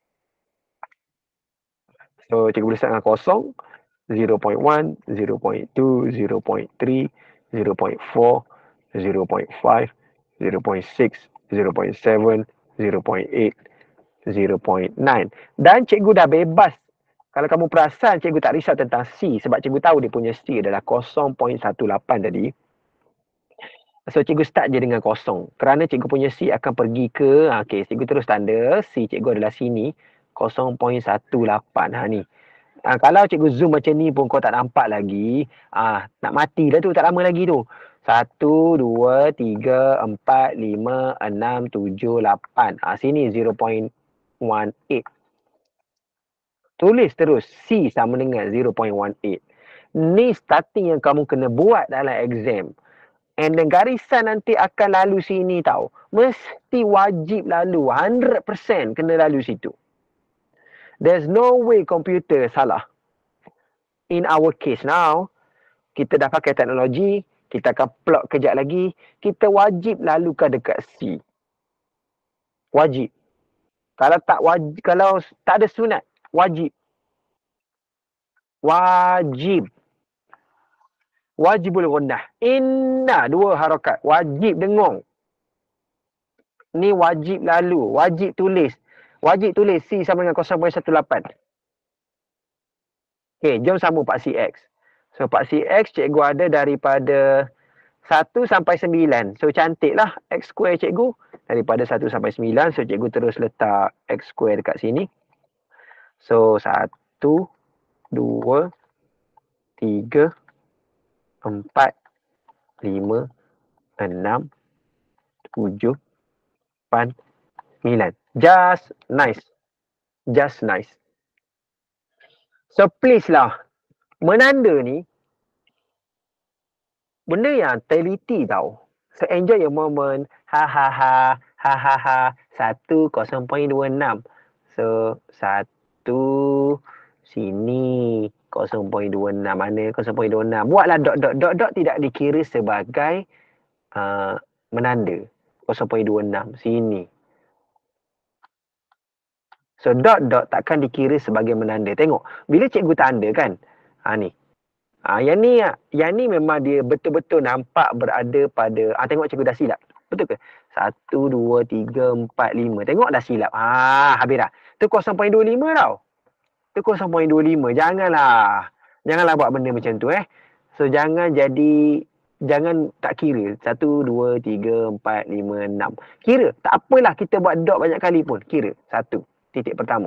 So, cikgu boleh start dengan kosong. zero point one, zero point two, zero point three, zero point four, zero point five, zero point six, zero point seven, zero point eight, zero point nine. Dan cikgu dah bebas. Kalau kamu perasan, cikgu tak risau tentang C. Sebab cikgu tahu dia punya C adalah kosong perpuluhan satu lapan tadi. So, cikgu start je dengan kosong. Kerana cikgu punya C akan pergi ke, okay, cikgu terus tanda C cikgu adalah sini. kosong perpuluhan satu lapan. Ha, ni. Ha, kalau cikgu zoom macam ni pun kau tak nampak lagi. Ah, nak mati dah tu, tak lama lagi tu. Satu, dua, tiga, empat, lima, enam, tujuh, lapan. Ah, sini zero point one eight. Tulis terus C sama dengan zero point one eight. Ni starting yang kamu kena buat dalam exam. And then garisan nanti akan lalu sini tau. Mesti wajib lalu. one hundred percent kena lalu situ. There's no way komputer salah. In our case now, kita dah pakai teknologi, kita akan plot kejap lagi, kita wajib lalukan dekat C. Wajib. Kalau tak wajib, kalau tak ada sunat, wajib. Wajib. Wajibul gundah. Inna, dua harakat. Wajib dengung. Ni wajib lalu. Wajib tulis. Wajib tulis C sama dengan kosong perpuluhan satu lapan. Okay, jom sambung Pak C X. So, Pak C X cikgu ada daripada satu sampai sembilan. So, cantiklah X square cikgu. Daripada satu sampai sembilan. So, cikgu terus letak X square dekat sini. So, satu, dua, tiga, empat, lima, enam, tujuh, lapan, sembilan. Just nice. Just nice. So, please lah. Menanda ni, benda yang teliti tau. So, enjoy your moment. Ha ha ha. Ha ha ha. Satu, kosong perpuluhan dua enam. So, satu, sini. kosong perpuluhan dua enam. Mana kosong perpuluhan dua enam? Buatlah dot, dot, dot, dot tidak dikira sebagai uh, menanda. kosong perpuluhan dua enam. Sini. So, dot dot takkan dikira sebagai menanda. Tengok, bila cikgu tanda kan, ha ni. Ha, yang ni, yang ni memang dia betul-betul nampak berada pada, ha, tengok cikgu dah silap. Betul ke? Satu, dua, tiga, empat, lima. Tengok dah silap. Ha, habis dah. Tu kosong perpuluhan dua lima tau. Tu kosong perpuluhan dua lima. Janganlah. Janganlah buat benda macam tu eh. So, jangan jadi, jangan tak kira. Satu, dua, tiga, empat, lima, enam. Kira. Tak apalah kita buat dot banyak kali pun. Kira. Satu. Titik pertama.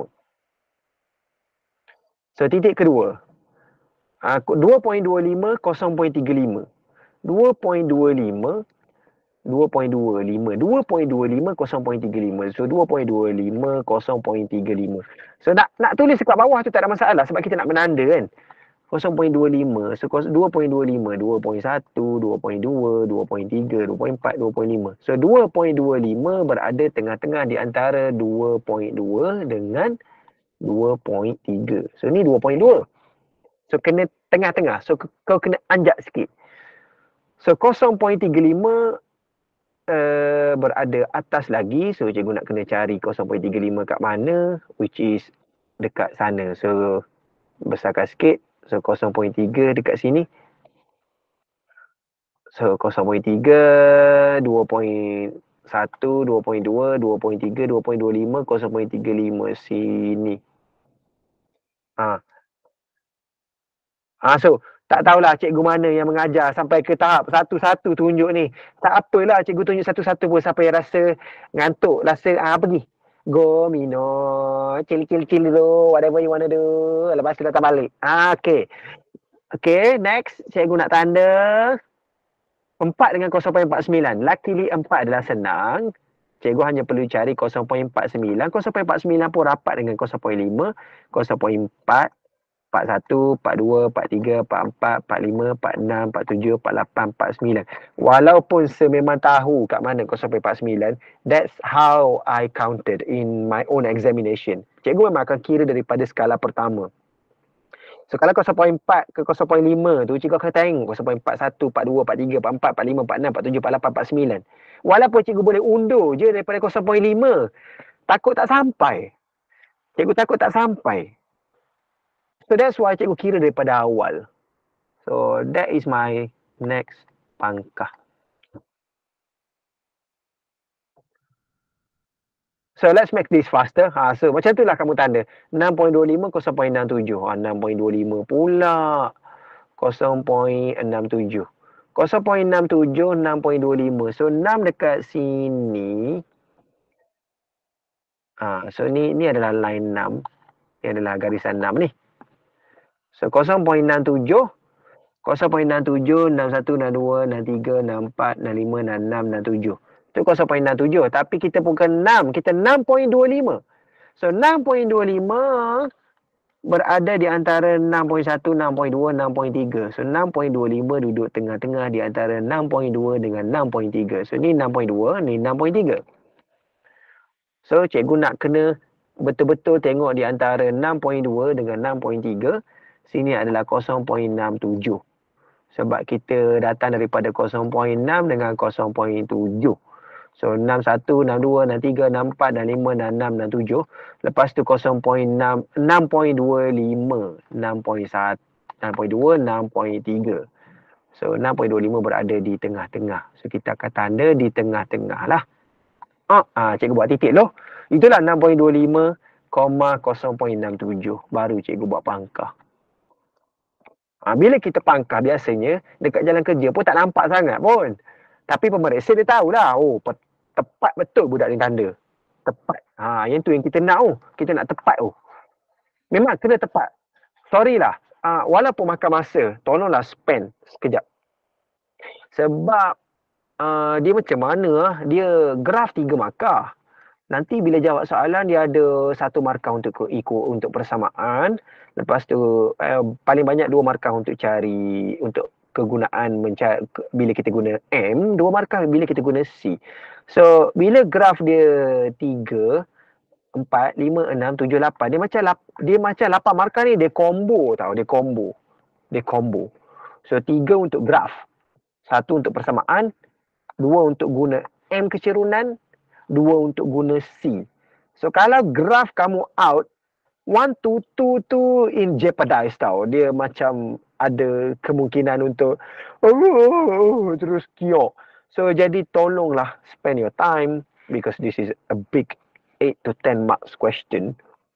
So, titik kedua. Uh, dua perpuluhan dua lima, kosong perpuluhan tiga lima. dua perpuluhan dua lima, dua perpuluhan dua lima. dua perpuluhan dua lima, kosong perpuluhan tiga lima. So, dua perpuluhan dua lima, kosong perpuluhan tiga lima. So, nak nak tulis dekat bawah tu tak ada masalah sebab kita nak menanda kan. kosong perpuluhan dua lima. So, dua perpuluhan dua lima, dua perpuluhan satu, dua perpuluhan dua, dua perpuluhan tiga, dua perpuluhan empat, dua perpuluhan lima. So, dua perpuluhan dua lima berada tengah-tengah di antara dua perpuluhan dua dengan dua perpuluhan tiga. So, ni dua perpuluhan dua. So, kena tengah-tengah. So, kau kena anjak sikit. So, kosong perpuluhan tiga lima uh, berada atas lagi. So, cikgu nak kena cari kosong perpuluhan tiga lima kat mana, which is dekat sana. So, besarkan sikit. So, kosong perpuluhan tiga dekat sini. So, kosong perpuluhan tiga, dua perpuluhan satu, dua perpuluhan dua, dua perpuluhan tiga, dua perpuluhan dua lima, kosong perpuluhan tiga lima sini. Ha. Ha, so, tak tahulah cikgu mana yang mengajar sampai ke tahap satu-satu tunjuk ni. Tak apalah cikgu tunjuk satu-satu pun siapa yang rasa ngantuk, rasa ah pergi. Go minum, chill chill chill dulu, whatever you wanna do. Lepas tu datang balik. Ah, okay. Okay, next. Cikgu nak tanda empat dengan kosong perpuluhan empat sembilan. Luckily empat adalah senang. Cikgu hanya perlu cari kosong perpuluhan empat sembilan. kosong perpuluhan empat sembilan pun rapat dengan kosong perpuluhan lima. kosong perpuluhan empat. empat satu, empat dua, empat tiga, empat empat, empat lima, empat enam, empat tujuh, empat lapan, empat sembilan. Walaupun saya memang tahu kat mana kosong perpuluhan empat sembilan, that's how I counted in my own examination. Cikgu memang akan kira daripada skala pertama. So kalau kosong perpuluhan empat ke kosong perpuluhan lima tu, cikgu akan tengok kosong perpuluhan empat satu, empat dua, empat tiga, empat empat, empat lima, empat enam, empat tujuh, empat lapan, empat sembilan. Walaupun cikgu boleh undur je daripada kosong perpuluhan lima, takut tak sampai. Cikgu takut tak sampai. So that's why cikgu kira daripada awal. So that is my next pangkah. So let's make this faster. Ha, so macam tu lah kamu tanda. enam perpuluhan dua lima, kosong perpuluhan enam tujuh. Ha, enam perpuluhan dua lima pula. kosong perpuluhan enam tujuh. kosong perpuluhan enam tujuh, enam perpuluhan dua lima. So enam dekat sini. Ha, so ni ni adalah line enam. Ni adalah garisan enam ni. So, kosong perpuluhan enam tujuh, kosong perpuluhan enam tujuh, enam satu, enam dua, enam tiga, enam empat, enam lima, enam enam, enam tujuh. Itu kosong perpuluhan enam tujuh. Tapi kita bukan enam, kita enam perpuluhan dua lima. So, enam perpuluhan dua lima berada di antara enam perpuluhan satu, enam perpuluhan dua, enam perpuluhan tiga. So, enam perpuluhan dua lima duduk tengah-tengah di antara enam perpuluhan dua dengan enam perpuluhan tiga. So, ni enam perpuluhan dua, ni enam perpuluhan tiga. So, cikgu nak kena betul-betul tengok di antara enam perpuluhan dua dengan enam perpuluhan tiga. Sini adalah kosong perpuluhan enam tujuh. Sebab kita datang daripada kosong perpuluhan enam dengan kosong perpuluhan tujuh. So enam satu, enam dua, enam tiga, enam empat, enam lima, enam enam, enam tujuh. Lepas tu kosong perpuluhan enam, enam perpuluhan dua lima, enam perpuluhan satu, enam perpuluhan dua, enam perpuluhan tiga. So enam perpuluhan dua lima berada di tengah-tengah. So kita akan tanda di tengah-tengah lah. Oh, ah, cikgu buat titik loh. Itulah enam perpuluhan dua lima, kosong perpuluhan enam tujuh. Baru cikgu buat pangkah. Ha, bila kita pangkah biasanya dekat jalan kerja pun tak nampak sangat pun. Tapi pemeriksa dia tahulah. Oh, tepat betul budak ni tanda. Tepat. Ha, yang tu yang kita nak oh. Kita nak tepat oh. Memang kena tepat. Sorry lah. Ha, walaupun makan masa, tolonglah spend sekejap. Sebab uh, dia macam mana dia graf tiga markah. Nanti bila jawab soalan dia ada satu markah untuk ikut untuk persamaan. Lepas tu eh, paling banyak dua markah untuk cari untuk kegunaan mencari bila kita guna M, dua markah bila kita guna C. So bila graf dia tiga, empat, lima, enam, tujuh, lapan dia macam dia macam lapan markah ni dia combo tau, dia combo. Dia combo. So tiga untuk graf, satu untuk persamaan, dua untuk guna M kecerunan, dua untuk guna C. So kalau graf kamu out, one to two tu in jeopardize tau. Dia macam ada kemungkinan untuk oh, terus kiok. So jadi tolonglah spend your time because this is a big eight to ten marks question.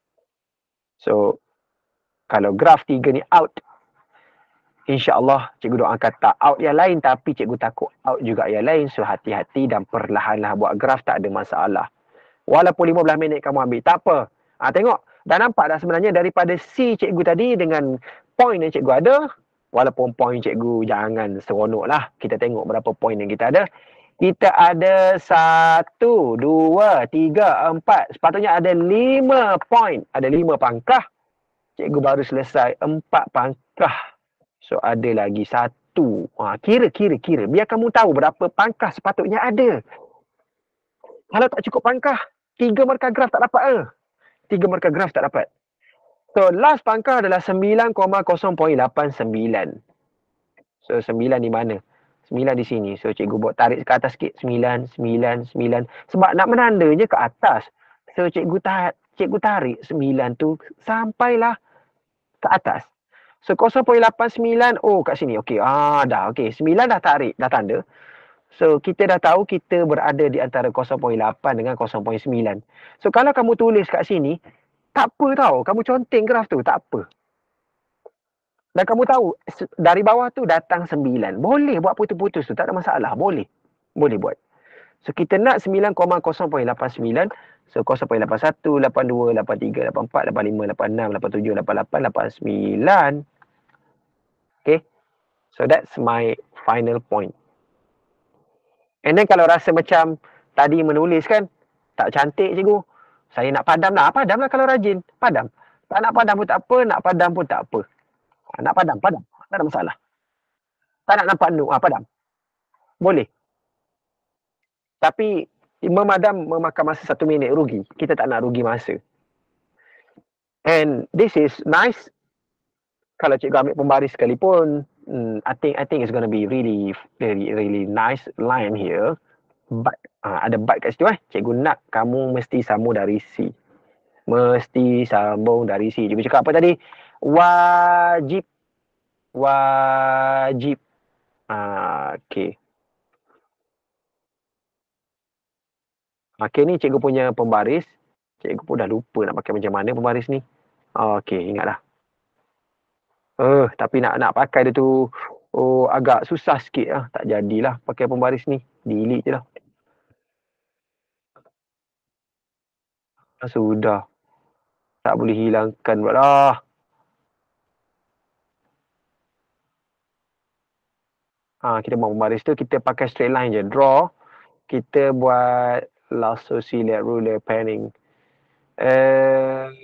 So kalau graf tiga ni out, InsyaAllah cikgu doakan tak out yang lain, tapi cikgu takut out juga yang lain. So hati-hati dan perlahanlah buat graf, tak ada masalah. Walaupun lima belas minit kamu ambil, tak apa. Ha, tengok, dah nampak dah sebenarnya daripada C cikgu tadi dengan point yang cikgu ada. Walaupun point cikgu jangan seronok lah. Kita tengok berapa point yang kita ada. Kita ada satu, dua, tiga, empat. Sepatutnya ada lima point. Ada lima pangkah. Cikgu baru selesai empat pangkah. So ada lagi satu. Ha, kira, kira, kira. Biar kamu tahu berapa pangkah sepatutnya ada. Kalau tak cukup pangkah, tiga markah graf tak dapat ke? Tiga markah graf tak dapat. So last pangkah adalah sembilan koma kosong lapan sembilan. So sembilan di mana? sembilan di sini. So cikgu buat tarik ke atas sikit. sembilan, sembilan, sembilan. Sebab nak menandanya ke atas. So cikgu tarik, cikgu tarik sembilan tu sampailah ke atas. So kosong koma lapan sembilan, oh kat sini. Okey, ah dah okey. sembilan dah tarik, dah tanda. So kita dah tahu kita berada di antara kosong koma lapan dengan kosong koma sembilan. So kalau kamu tulis kat sini, tak apa tau. Kamu conteng graf tu, tak apa. Dan kamu tahu dari bawah tu datang sembilan. Boleh buat putus-putus tu, tak ada masalah. Boleh. Boleh buat. So kita nak sembilan koma kosong lapan sembilan. So kosong koma lapan satu, lapan dua, lapan tiga, lapan empat, lapan lima, lapan enam, lapan tujuh, lapan lapan, lapan sembilan. Okay. So that's my final point. And then kalau rasa macam tadi menulis kan, tak cantik cikgu. Saya nak padam lah. Padam lah kalau rajin. Padam. Tak nak padam pun tak apa. Nak padam pun tak apa. Ha, nak padam, padam. Tak ada masalah. Tak nak nampak nu, ha, padam. Boleh. Tapi memadam memakan masa satu minit rugi. Kita tak nak rugi masa. And this is nice. Kalau cikgu ambil pembaris sekalipun, hmm, I think I think it's going to be really, really, really nice line here. But uh, ada but kat situ eh. Cikgu nak kamu mesti sambung dari C. Mesti sambung dari C. Cikgu cakap apa tadi? Wajib. Wajib. Uh, okay. Okay, ni cikgu punya pembaris. Cikgu pun dah lupa nak pakai macam mana pembaris ni. Okay, ingatlah. Eh, uh, tapi nak nak pakai dia tu oh, agak susah sikit lah. Tak jadilah pakai pembaris ni. Delete je lah. Sudah. Tak boleh hilangkan pula lah. Ha, kita buat pembaris tu, kita pakai straight line je. Draw. Kita buat lasso, ciliate, ruler, panning. Uh,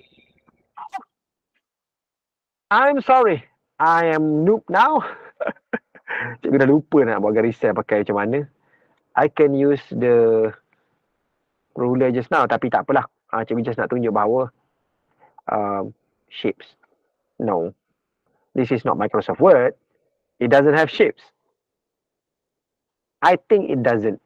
I'm sorry. I am noob now. Cikgu dah lupa nak buat garisan pakai macam mana. I can use the ruler just now. Tapi tak apalah. Ha, cikgu just nak tunjuk bahawa um, shapes. No. This is not Microsoft Word. It doesn't have shapes. I think it doesn't.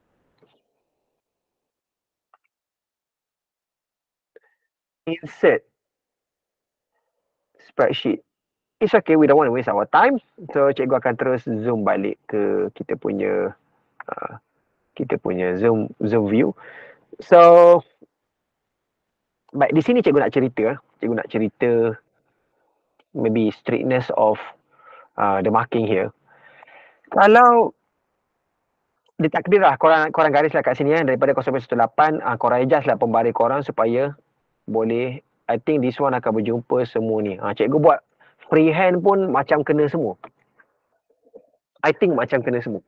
Insert. Spreadsheet. It's okay, we don't want to waste our time. So cikgu akan terus zoom balik ke kita punya uh, kita punya zoom zoom view. So baik, di sini cikgu nak cerita, cikgu nak cerita maybe strictness of uh, the marking here. Kalau ditakdir lah, korang, korang garis lah kat sini eh, daripada kosong koma satu lapan, uh, korang adjust lah pembaris korang supaya boleh, I think this one akan berjumpa semua ni. Uh, cikgu buat freehand pun macam kena semua. I think macam kena semua.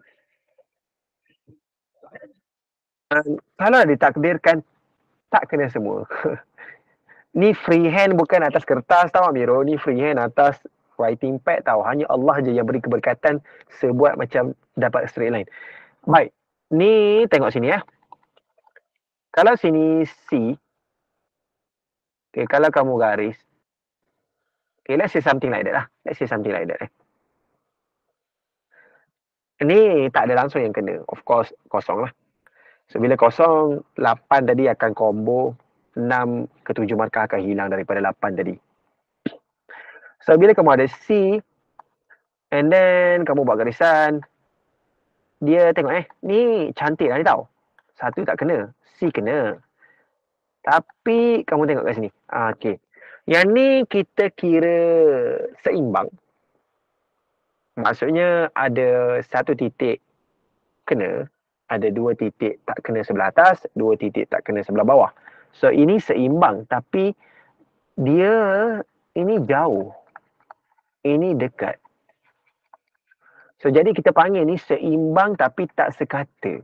Uh, kalau ditakdirkan tak kena semua. Ni freehand bukan atas kertas tau Amiro. Ni freehand atas writing pad tau. Hanya Allah je yang beri keberkatan sebuat macam dapat straight line. Baik. Ni tengok sini ya. Kalau sini C. Okay, kalau kamu garis. Okay, let's say something like that lah. Let's say something like that eh. Ni tak ada langsung yang kena. Of course, kosong lah. So bila kosong, lapan tadi akan combo, enam ke tujuh markah akan hilang daripada lapan tadi. So bila kamu ada C, and then kamu buat garisan, dia tengok eh, ni cantik lah ni tau. Satu tak kena, C kena. Tapi kamu tengok kat sini. Ah, okay. Yang ni kita kira seimbang. Maksudnya ada satu titik kena, ada dua titik tak kena sebelah atas, dua titik tak kena sebelah bawah. So ini seimbang tapi dia ini jauh. Ini dekat. So jadi kita panggil ni seimbang tapi tak sekata.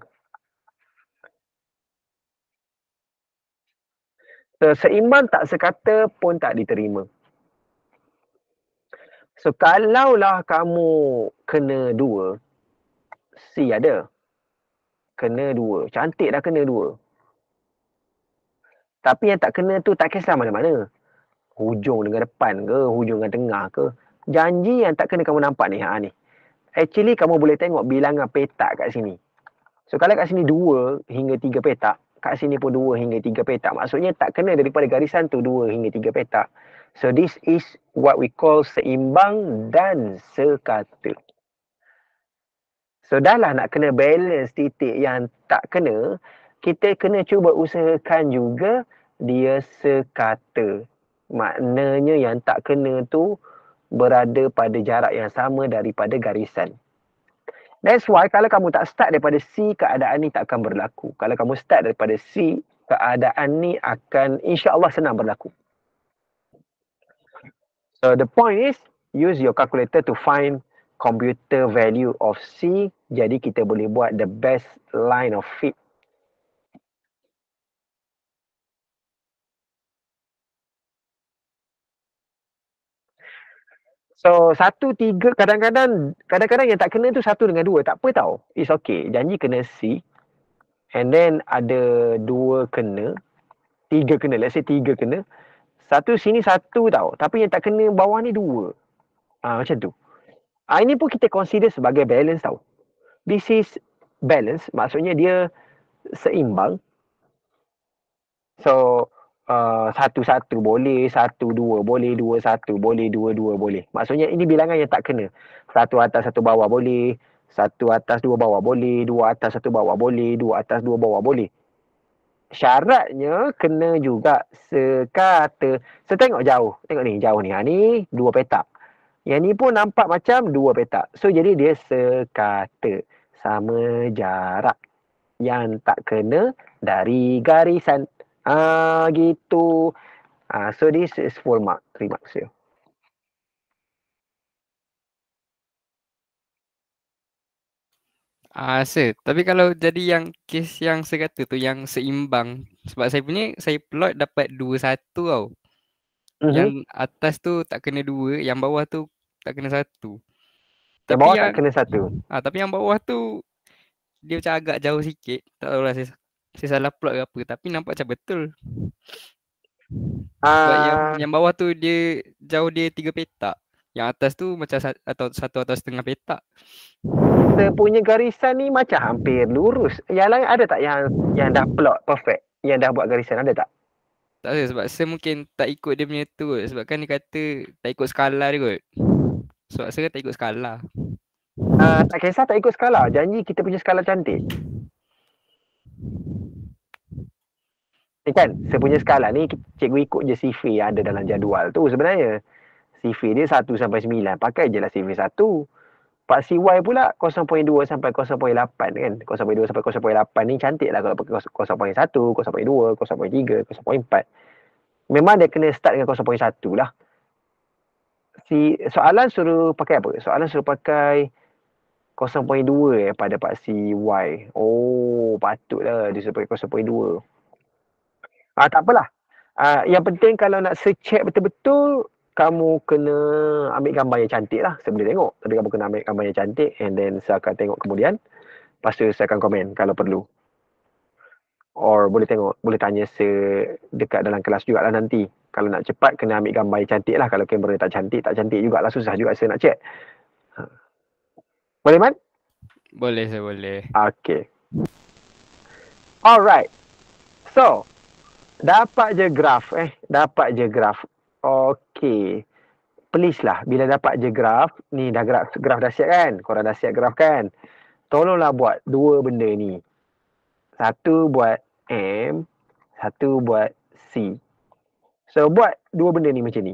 So, seimbang tak sekata pun tak diterima. So kalaulah kamu kena dua, C ada. Kena dua. Cantik dah kena dua. Tapi yang tak kena tu tak kisah mana-mana. Hujung dengan depan ke, hujung dengan tengah ke. Janji yang tak kena kamu nampak ni. Ha, ni. Actually kamu boleh tengok bilangan petak kat sini. So kalau kat sini dua hingga tiga petak, kat sini pun dua hingga tiga petak. Maksudnya tak kena daripada garisan tu dua hingga tiga petak. So this is what we call seimbang dan sekata. So dah lah nak kena balance titik yang tak kena, kita kena cuba usahakan juga dia sekata. Maknanya yang tak kena tu berada pada jarak yang sama daripada garisan. That's why kalau kamu tak start daripada C, keadaan ni tak akan berlaku. Kalau kamu start daripada C, keadaan ni akan insya-Allah senang berlaku. So the point is, use your calculator to find computer value of C. Jadi kita boleh buat the best line of fit. So satu, tiga, kadang-kadang kadang-kadang yang tak kena tu satu dengan dua. Tak apa tau. It's okay. Janji kena C. And then ada dua kena. Tiga kena. Let's say tiga kena. Satu sini satu tau. Tapi yang tak kena bawah ni dua. Ah, macam tu. Ah, ini pun kita consider sebagai balance tau. This is balance. Maksudnya dia seimbang. So uh, satu-satu boleh, satu dua boleh, dua satu boleh, dua dua boleh. Maksudnya ini bilangan yang tak kena. Satu atas satu bawah boleh, satu atas dua bawah boleh, dua atas satu bawah boleh, dua atas dua bawah boleh. Syaratnya kena juga sekata. So tengok jauh. Tengok ni, jauh ni. Ha, ni dua petak. Yang ni pun nampak macam dua petak. So jadi dia sekata. Sama jarak. Yang tak kena dari garisan. Ah, gitu. Ah, so this is full mark. Three marks here. Ah, sir. Tapi kalau jadi yang kes yang saya kata tu, yang seimbang. Sebab saya punya, saya plot dapat dua satu tau. Mm-hmm. Yang atas tu tak kena dua, yang bawah tu tak kena satu. Yang Tapi bawah yang, tak kena satu. Ah, tapi yang bawah tu, dia macam agak jauh sikit. Tak tahulah saya, saya salah plot ke apa. Tapi nampak macam betul. Sebab Ah, yang, yang bawah tu dia jauh dia tiga petak. Yang atas tu macam satu atau satu atau setengah petak. kita punya garisan ni macam hampir lurus. Yang lain ada tak yang yang dah plot perfect? Yang dah buat garisan ada tak? Tak ada, sebab saya mungkin tak ikut dia punya tu kot. Sebab kan dia kata tak ikut skala dia kot. Sebab saya tak ikut skala. Uh, tak kisah tak ikut skala. Janji kita punya skala cantik. Ni kan, saya punya skala ni cikgu ikut je C V yang ada dalam jadual tu sebenarnya. C V dia satu sampai sembilan. Pakai je lah C V satu. Pak C Y pula kosong perpuluhan dua sampai kosong perpuluhan lapan kan. kosong perpuluhan dua sampai kosong perpuluhan lapan ni cantik lah kalau pakai kosong perpuluhan satu, kosong perpuluhan dua, kosong perpuluhan tiga, kosong perpuluhan empat. Memang dia kena start dengan kosong perpuluhan satu lah. Si, soalan suruh pakai apa? Soalan suruh pakai kosong perpuluhan dua eh pada Pak C Y. Oh, patutlah dia suruh pakai kosong perpuluhan dua. Ah, tak apalah. Ah, yang penting kalau nak search betul-betul, kamu kena ambil gambar yang cantik lah. Saya boleh tengok. Tapi kamu kena ambil gambar yang cantik and then saya akan tengok kemudian. Lepas tu saya akan komen kalau perlu. Or boleh tengok, boleh tanya saya dekat dalam kelas jugalah nanti. Kalau nak cepat, kena ambil gambar yang cantik lah. Kalau kamera tak cantik, tak cantik jugalah. Susah juga saya nak check. Ha. Boleh, Man? Boleh, saya boleh. Okay. Alright. So, dapat je graf eh. Dapat je graf. Okey. Please lah, bila dapat je graf, ni dah graf, graf dah siap kan? Korang dah siap graf kan? Tolonglah buat dua benda ni. Satu buat M, satu buat C. So, buat dua benda ni macam ni.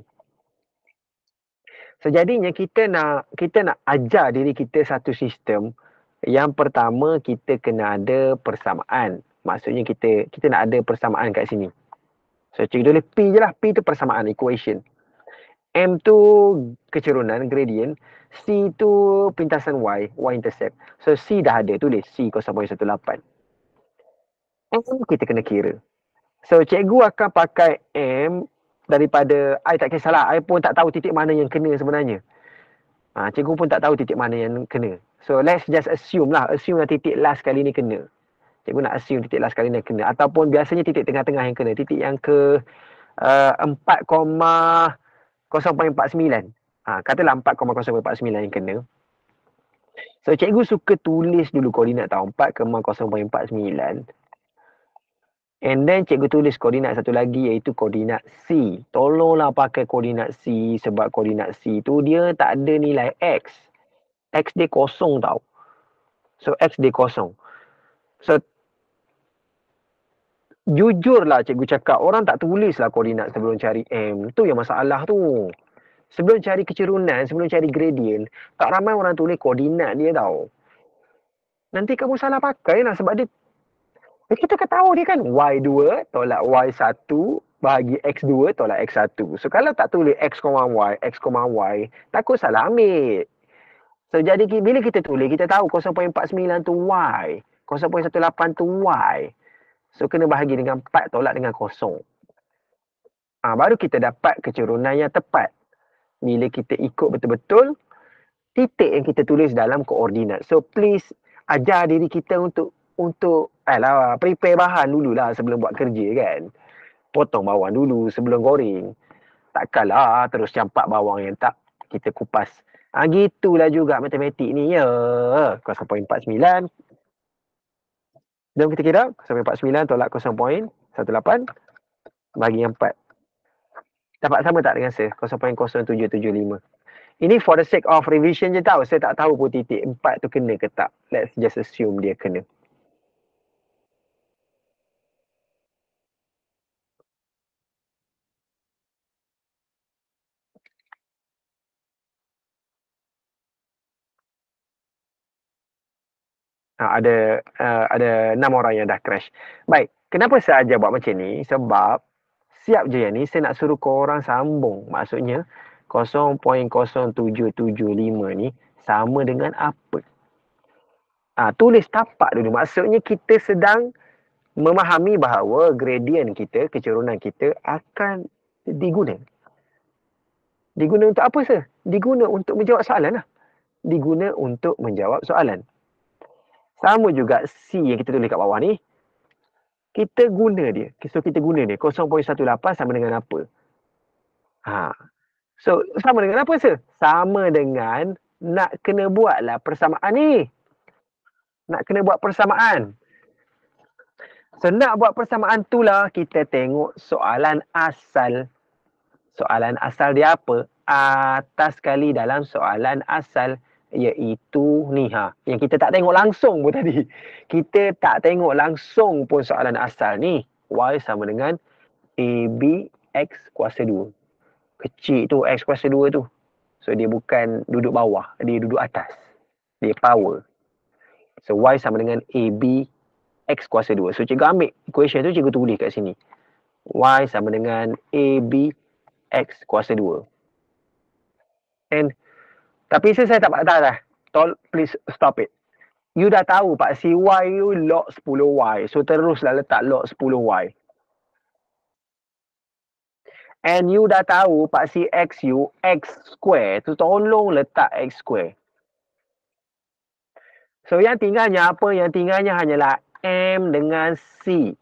So, jadinya kita nak kita nak ajar diri kita satu sistem. Yang pertama, kita kena ada persamaan. Maksudnya kita kita nak ada persamaan kat sini. So, cikgu tulis P je lah. P tu persamaan, equation. M tu kecerunan, gradient. C tu pintasan Y, Y-intercept. So, C dah ada, tulis C kosong perpuluhan satu lapan. M kita kena kira. So, cikgu akan pakai M daripada, I tak kisahlah, I pun tak tahu titik mana yang kena sebenarnya. Ha, cikgu pun tak tahu titik mana yang kena. So, let's just assume lah, assume yang titik last kali ni kena. Cikgu nak assume titik last kali ni kena. Ataupun biasanya titik tengah-tengah yang kena. Titik yang ke uh, empat koma kosong empat sembilan. Ha, katalah empat koma kosong empat sembilan yang kena. So, cikgu suka tulis dulu koordinat tau. empat koma kosong empat sembilan. And then cikgu tulis koordinat satu lagi iaitu koordinat C. Tolonglah pakai koordinat C sebab koordinat C tu dia tak ada nilai X. X dia kosong tau. So, X dia kosong. So, jujurlah cikgu cakap, orang tak tulislah koordinat sebelum cari M. Tu yang masalah tu. Sebelum cari kecerunan, sebelum cari gradient, tak ramai orang tulis koordinat dia tau. Nanti kamu salah pakai lah sebab dia, kita kan tahu dia kan Y dua tolak Y satu bahagi X dua tolak X satu. So kalau tak tulis X, Y, X, Y, takut salah ambil. So jadi bila kita tulis, kita tahu kosong perpuluhan empat sembilan tu Y, kosong perpuluhan satu lapan tu Y. So kena bahagi dengan empat tolak dengan kosong. Ha, baru kita dapat kecerunan yang tepat. Bila kita ikut betul-betul titik yang kita tulis dalam koordinat. So please ajar diri kita untuk untuk alah, prepare bahan dululah sebelum buat kerja kan. Potong bawang dulu sebelum goreng. Takkanlah terus campak bawang yang tak kita kupas. Ha, gitulah juga matematik ni ya. kosong perpuluhan empat sembilan. Jom kita kira. kosong perpuluhan empat sembilan tolak kosong perpuluhan satu lapan bagi empat. Dapat sama tak dengan saya? kosong perpuluhan kosong tujuh tujuh lima. Ini for the sake of revision je tau. Saya tak tahu pun titik empat tu kena ke tak. Let's just assume dia kena. Ha, ada uh, ada enam orang yang dah crash. Baik, kenapa saya ajar buat macam ni? Sebab siap je yang ni saya nak suruh korang sambung. Maksudnya kosong perpuluhan kosong tujuh tujuh lima ni sama dengan apa? Ha, tulis tapak dulu. Maksudnya kita sedang memahami bahawa gradient kita, kecerunan kita akan diguna. Diguna untuk apa sah? Diguna untuk menjawab soalan lah. Diguna untuk menjawab soalan. Sama juga C yang kita tulis kat bawah ni. Kita guna dia. So kita guna dia. kosong perpuluhan satu lapan sama dengan apa? Ha. So sama dengan apa sah? Sama dengan nak kena buatlah persamaan ni. Nak kena buat persamaan. So nak buat persamaan tu lah kita tengok soalan asal. Soalan asal dia apa? Atas sekali dalam soalan asal. Iaitu ni ha. Yang kita tak tengok langsung pun tadi. Kita tak tengok langsung pun soalan asal ni. Y sama dengan A B X kuasa dua. Kecil tu X kuasa dua tu. So dia bukan duduk bawah. Dia duduk atas. Dia power. So Y sama dengan A B X kuasa dua. So cikgu ambil equation tu cikgu tulis kat sini. Y sama dengan A B X kuasa dua. And tapi saya, saya tak tak dah. Tol, please stop it. You dah tahu Pak C Y you log sepuluh Y. So teruslah letak log sepuluh Y. And you dah tahu Pak C X you X square. Tu tolong letak X square. So yang tinggalnya apa? Yang tinggalnya hanyalah M dengan C.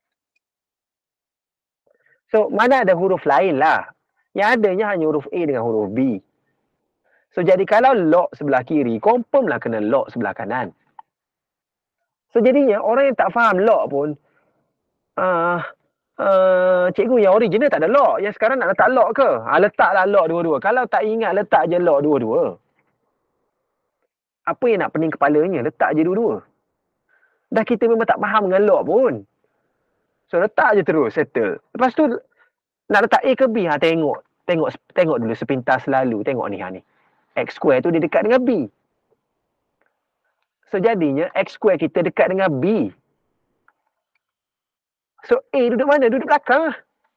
So mana ada huruf lain lah. Yang adanya hanya huruf A dengan huruf B. So, jadi kalau log sebelah kiri, confirm lah kena log sebelah kanan. So jadinya orang yang tak faham log pun, uh, uh, cikgu yang original tak ada log. Yang sekarang nak letak log ke? Ha, letaklah log dua-dua. Kalau tak ingat, letak je log dua-dua. Apa yang nak pening kepalanya? Letak je dua-dua. Dah kita memang tak faham dengan log pun. So letak je terus, settle. Lepas tu nak letak A ke B, ha, tengok. Tengok tengok dulu sepintas lalu. Tengok ni, ha, ni. X square tu dia dekat dengan B. So jadinya X square kita dekat dengan B. So A duduk mana? Duduk belakang lah.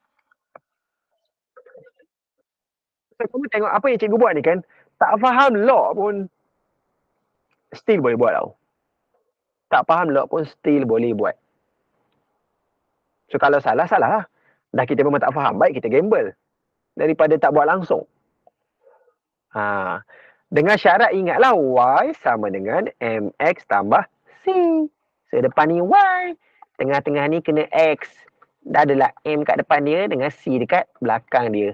So kamu tengok apa yang cikgu buat ni kan. Tak faham log pun still boleh buat tau. Tak faham log pun still boleh buat. So kalau salah, salah lah. Dah kita memang tak faham, baik kita gamble. Daripada tak buat langsung. Ha. Dengan syarat ingatlah Y sama dengan M X tambah C. So depan ni Y. Tengah-tengah ni kena X. Dah adalah M kat depan dia dengan C dekat belakang dia.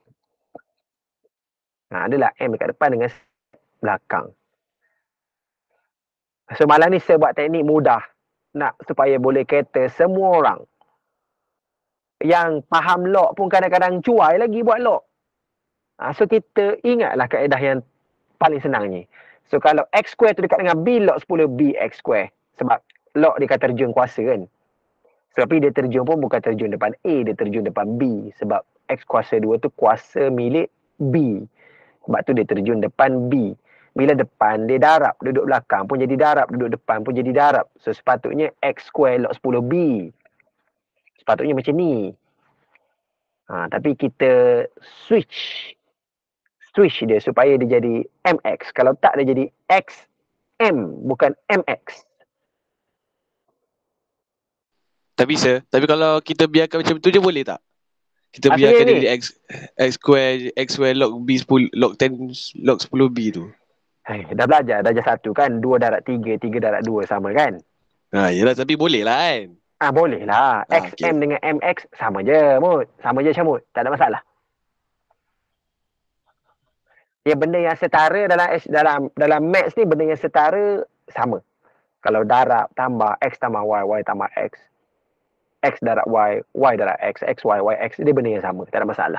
Ha, adalah M dekat depan dengan belakang. So malam ni saya buat teknik mudah. Nak supaya boleh kata semua orang yang faham log pun kadang-kadang cuai lagi buat log. Ha, so kita ingatlah kaedah yang paling senang ni. So kalau X square tu dekat dengan B, log sepuluh B X square. Sebab log dia kata terjun kuasa kan. Tapi dia terjun pun bukan terjun depan A, dia terjun depan B. Sebab X kuasa dua tu kuasa milik B. Sebab tu dia terjun depan B. Bila depan dia darab, duduk belakang pun jadi darab, duduk depan pun jadi darab. So sepatutnya X square log sepuluh B. Sepatutnya macam ni. Ha, tapi kita switch. Switch dia supaya dia jadi M X. Kalau tak dia jadi X M, bukan M X. Tak bisa. Tapi kalau kita biarkan macam tu je boleh tak? Kita Asalnya biarkan dia ni. jadi X, X square, X square log B sepuluh, log sepuluh, log sepuluh B tu. Hai, dah belajar darjah satu kan. Dua darab tiga, tiga darab dua sama kan? Ha, yelah tapi boleh lah kan. Ah boleh lah. Ah, X okay. M dengan M X sama je, Mut. Sama je Syamut. Tak ada masalah. Ya benda yang setara dalam dalam dalam maths ni, benda yang setara sama. Kalau darab tambah X tambah Y, Y tambah X. X darab Y, Y darab X, X, Y, Y, X. Dia benda yang sama. Tak ada masalah.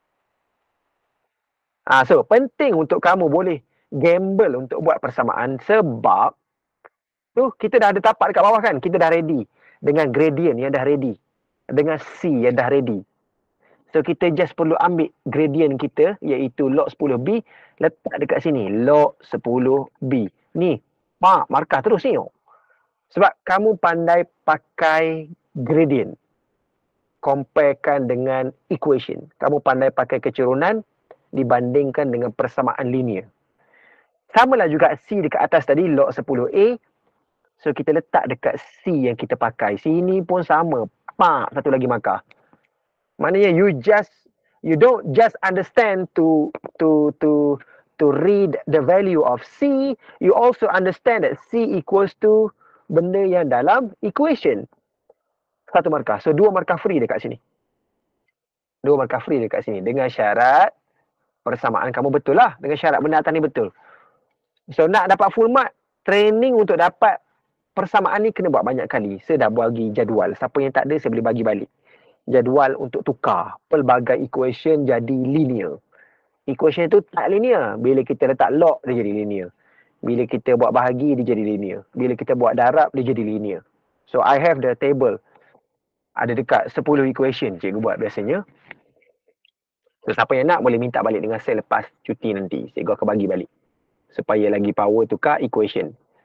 Ah, so, penting untuk kamu boleh gamble untuk buat persamaan sebab tu kita dah ada tapak dekat bawah kan. Kita dah ready. Dengan gradient yang dah ready. Dengan C yang dah ready. So, kita just perlu ambil gradient kita iaitu log sepuluh B. Letak dekat sini. Log sepuluh B. Ni. Mak, markah terus ni. Sebab kamu pandai pakai gradient. Comparekan dengan equation. Kamu pandai pakai kecurunan dibandingkan dengan persamaan linear. Samalah juga C dekat atas tadi. Log sepuluh A. So, kita letak dekat C yang kita pakai. Sini pun sama. Mak, satu lagi markah. Maknanya you just you don't just understand to to to to read the value of C, you also understand that C equals to benda yang dalam equation. Satu markah. So dua markah free dekat sini. Dua markah free dekat sini dengan syarat persamaan kamu betul lah. Dengan syarat benda atas ni betul. So nak dapat full mark, training untuk dapat persamaan ni kena buat banyak kali. Saya dah bagi jadual. Siapa yang tak ada saya boleh bagi balik. Jadual untuk tukar pelbagai equation jadi linear. Equation tu tak linear. Bila kita letak log, dia jadi linear. Bila kita buat bahagi, dia jadi linear. Bila kita buat darab, dia jadi linear. So, I have the table. Ada dekat sepuluh equation cikgu buat biasanya. So, siapa yang nak boleh minta balik dengan saya lepas cuti nanti. Cikgu akan bagi balik. Supaya lagi power tukar equation.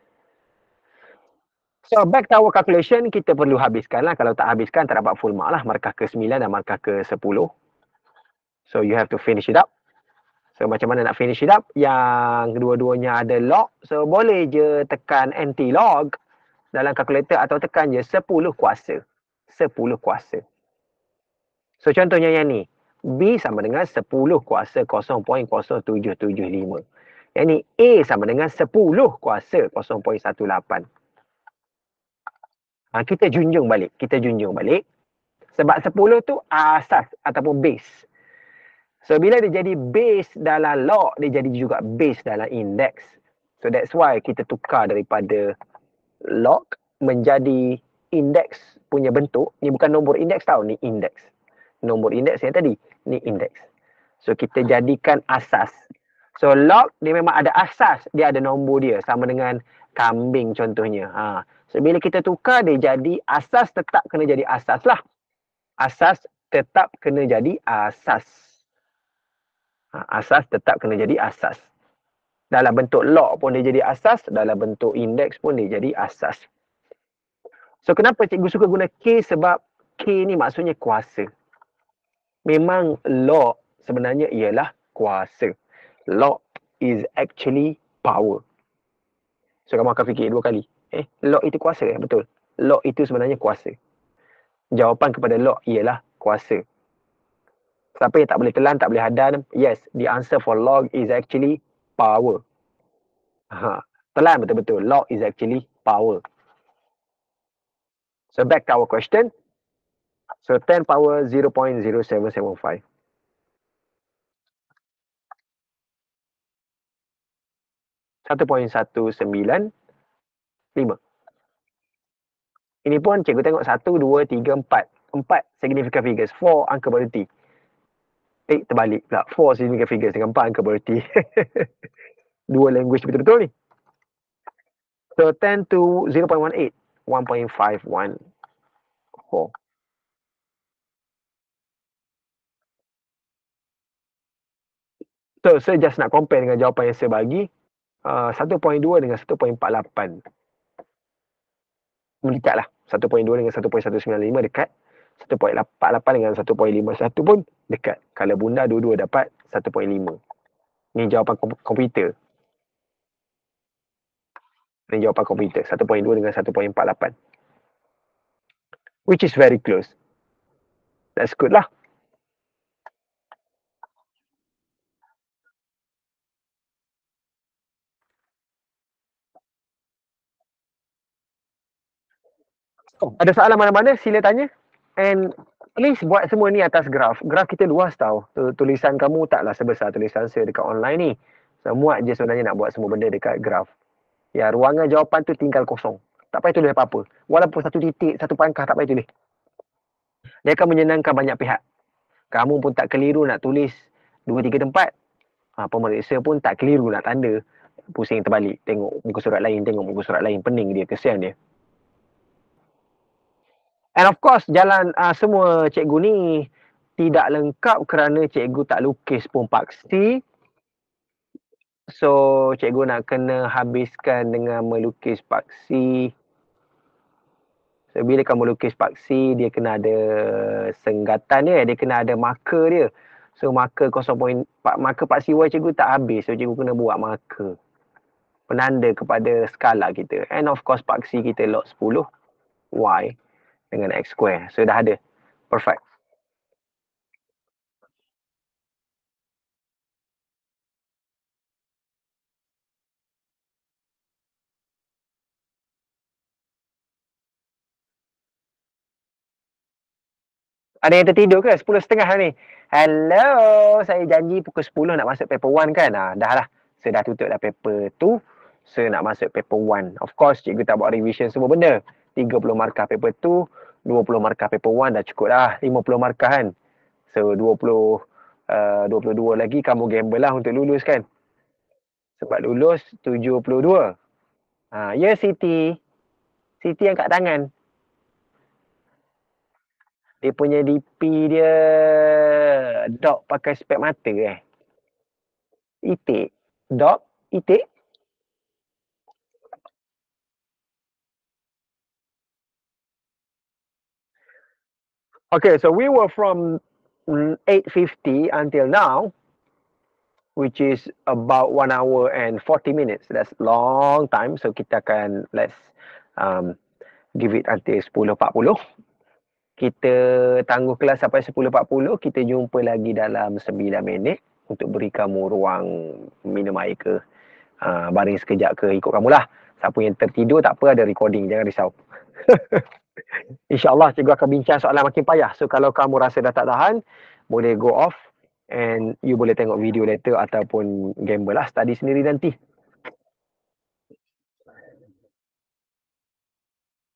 So, back to our calculation, kita perlu habiskan lah. Kalau tak habiskan, tak dapat full mark lah. Markah ke sembilan dan markah ke sepuluh. So, you have to finish it up. So, macam mana nak finish it up? Yang kedua-duanya ada log. So, boleh je tekan anti-log dalam kalkulator atau tekan je sepuluh kuasa. sepuluh kuasa. So, contohnya yang ni. B sama dengan sepuluh kuasa kosong perpuluhan kosong tujuh tujuh lima. Yang ni A sama dengan sepuluh kuasa kosong perpuluhan satu lapan. Ha, kita junjung balik. Kita junjung balik. Sebab sepuluh tu asas ataupun base. So, bila dia jadi base dalam log, dia jadi juga base dalam index. So, that's why kita tukar daripada log menjadi indeks punya bentuk, ni bukan nombor indeks tau, ni indeks. Nombor indeks yang tadi, ni indeks. So kita jadikan asas. So log dia memang ada asas, dia ada nombor dia sama dengan kambing contohnya. Ha. So bila kita tukar dia jadi asas tetap kena jadi asas lah. Asas tetap kena jadi asas. Ha, asas tetap kena jadi asas. Dalam bentuk log pun dia jadi asas, dalam bentuk indeks pun dia jadi asas. So kenapa cikgu suka guna K? Sebab K ni maksudnya kuasa. Memang log sebenarnya ialah kuasa. Log is actually power. So kamu akan fikir dua kali. Eh, log itu kuasa eh? Betul. Log itu sebenarnya kuasa. Jawapan kepada log ialah kuasa. Siapa yang tak boleh telan, tak boleh hadam? Yes, the answer for log is actually power. Ha, telan betul-betul. Log is actually power. So back to our question. So ten power zero point zero seven seven five. satu perpuluhan satu sembilan lima. Ini pun cikgu tengok satu, dua, tiga, empat. empat significant figures. empat angka bererti. Eh, terbalik pula. empat significant figures dengan empat angka bererti. Dua language betul-betul ni. So ten to zero point one eight. one point five one four. So, saya just nak compare dengan jawapan yang saya bagi. Uh, satu perpuluhan dua dengan satu perpuluhan empat lapan. Dekat lah. satu perpuluhan dua dengan satu perpuluhan satu sembilan lima dekat. satu perpuluhan empat lapan dengan satu perpuluhan lima satu pun dekat. Kalau bunda dua-dua dapat satu perpuluhan lima. Ni jawapan kom- komputer. Ni jawapan komputer. satu perpuluhan dua dengan satu perpuluhan empat lapan. Which is very close. That's good lah. Oh, ada soalan mana-mana sila tanya. And please buat semua ni atas graf. Graf kita luas tau. Tulisan kamu taklah sebesar tulisan saya dekat online ni. Semua je sebenarnya nak buat semua benda dekat graf. Ya, ruangan jawapan tu tinggal kosong. Tak payah tulis apa-apa. Walaupun satu titik, satu pangkah tak payah tulis. Dia akan menyenangkan banyak pihak. Kamu pun tak keliru nak tulis dua tiga tempat. Ha, pemeriksa pun tak keliru nak tanda. Pusing terbalik. Tengok muka surat lain, tengok muka surat lain. Pening dia, kesian dia. And of course, jalan uh, semua cikgu ni tidak lengkap kerana cikgu tak lukis pun paksi. So, cikgu nak kena habiskan dengan melukis paksi. So, bila kamu lukis paksi, dia kena ada senggatan dia. Dia kena ada marker dia. So, marker kosong, marker paksi Y cikgu tak habis. So, cikgu kena buat marker. Penanda kepada skala kita. And of course, paksi kita log sepuluh Y dengan X square. So, dah ada. Perfect. Ada yang tertidur ke? sepuluh tiga puluh ni. Hello, saya janji pukul sepuluh nak masuk paper one kan? Ha, dah lah. Saya dah tutup dah paper two. Saya nak masuk paper one. Of course, cikgu tak buat revision semua benda. tiga puluh markah paper two, dua puluh markah paper one dah cukup dah. lima puluh markah kan? So, dua puluh, uh, dua puluh dua lagi kamu gamble lah untuk lulus kan? Sebab lulus tujuh puluh dua. Ha, ya Siti. Siti angkat tangan. Dia punya D P dia dog pakai spek mata eh. Itik. Dog? Itik? Okay, so we were from eight fifty until now, which is about one hour and forty minutes. That's long time. So kita akan, let's um, give it until sepuluh empat puluh. Kita tangguh kelas sampai sepuluh empat puluh. Kita jumpa lagi dalam sembilan minit untuk beri kamu ruang minum air ke, uh, baring sekejap ke, ikut kamulah. Siapa yang tertidur tak apa, ada recording, jangan risau. InsyaAllah cikgu akan bincang soalan makin payah. So kalau kamu rasa dah tak tahan, boleh go off and you boleh tengok video later ataupun gamble lah, study sendiri nanti.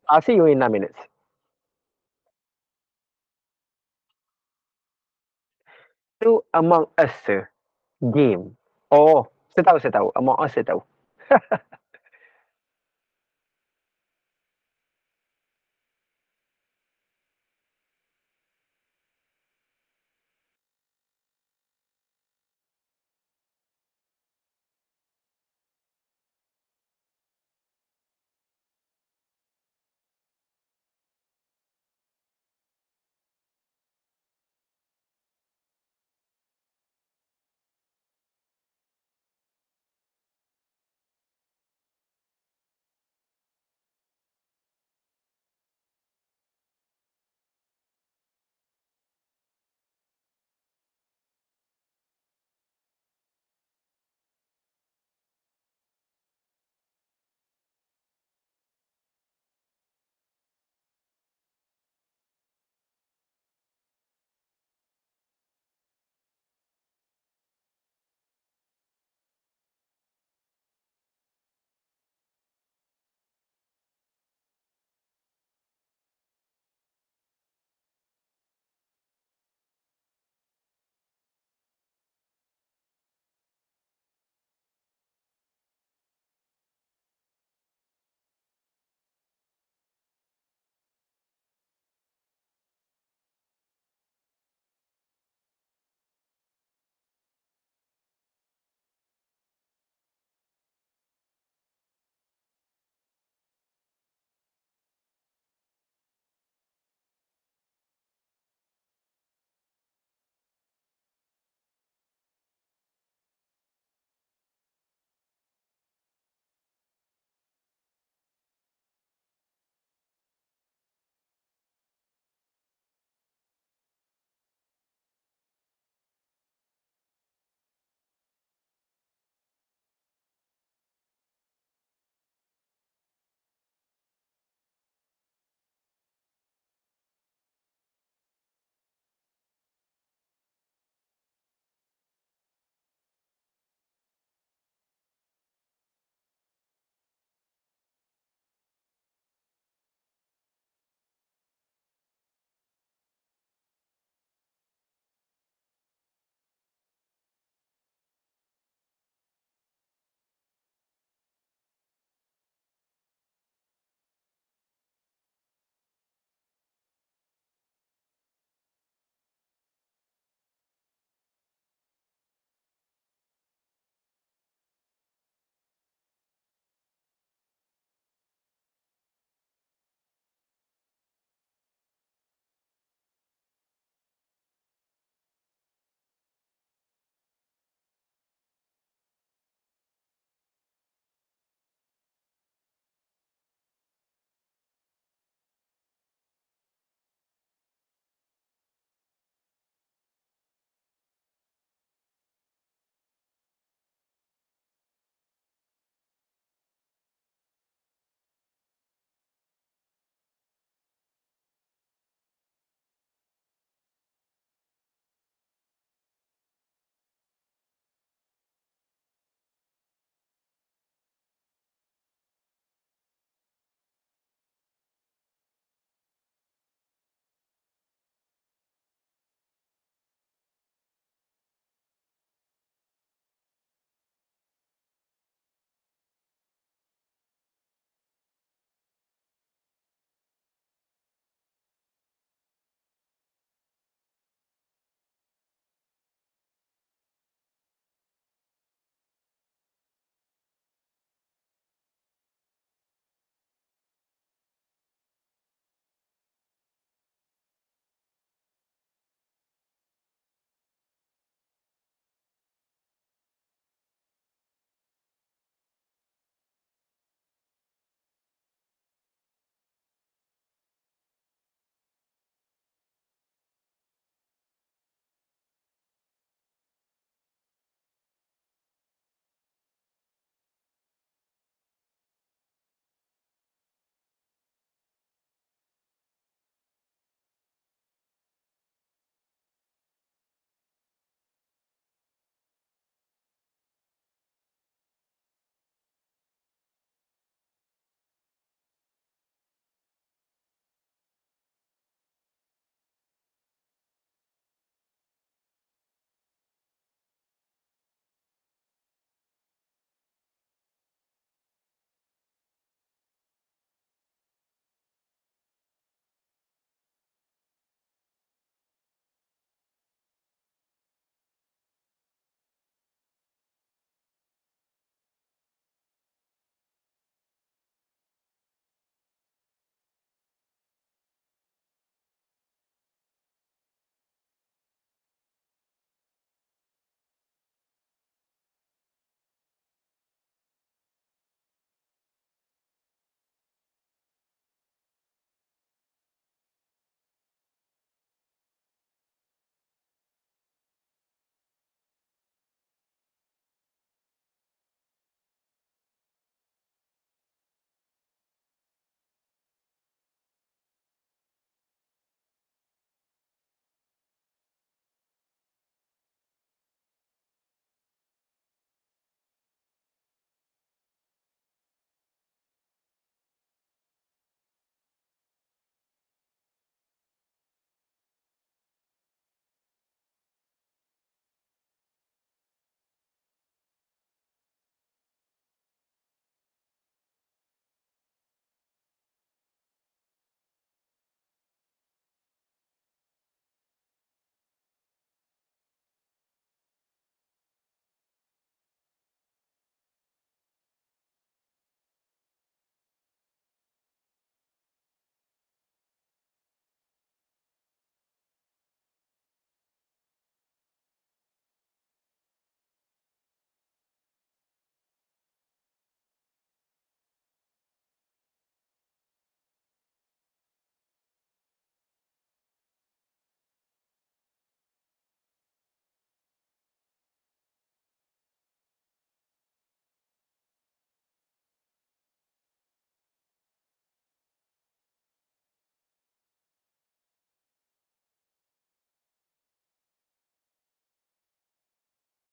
I'll see you in nine minutes. Tu Among Us ke? Game. Oh, saya tahu, saya tahu. Among Us saya tahu.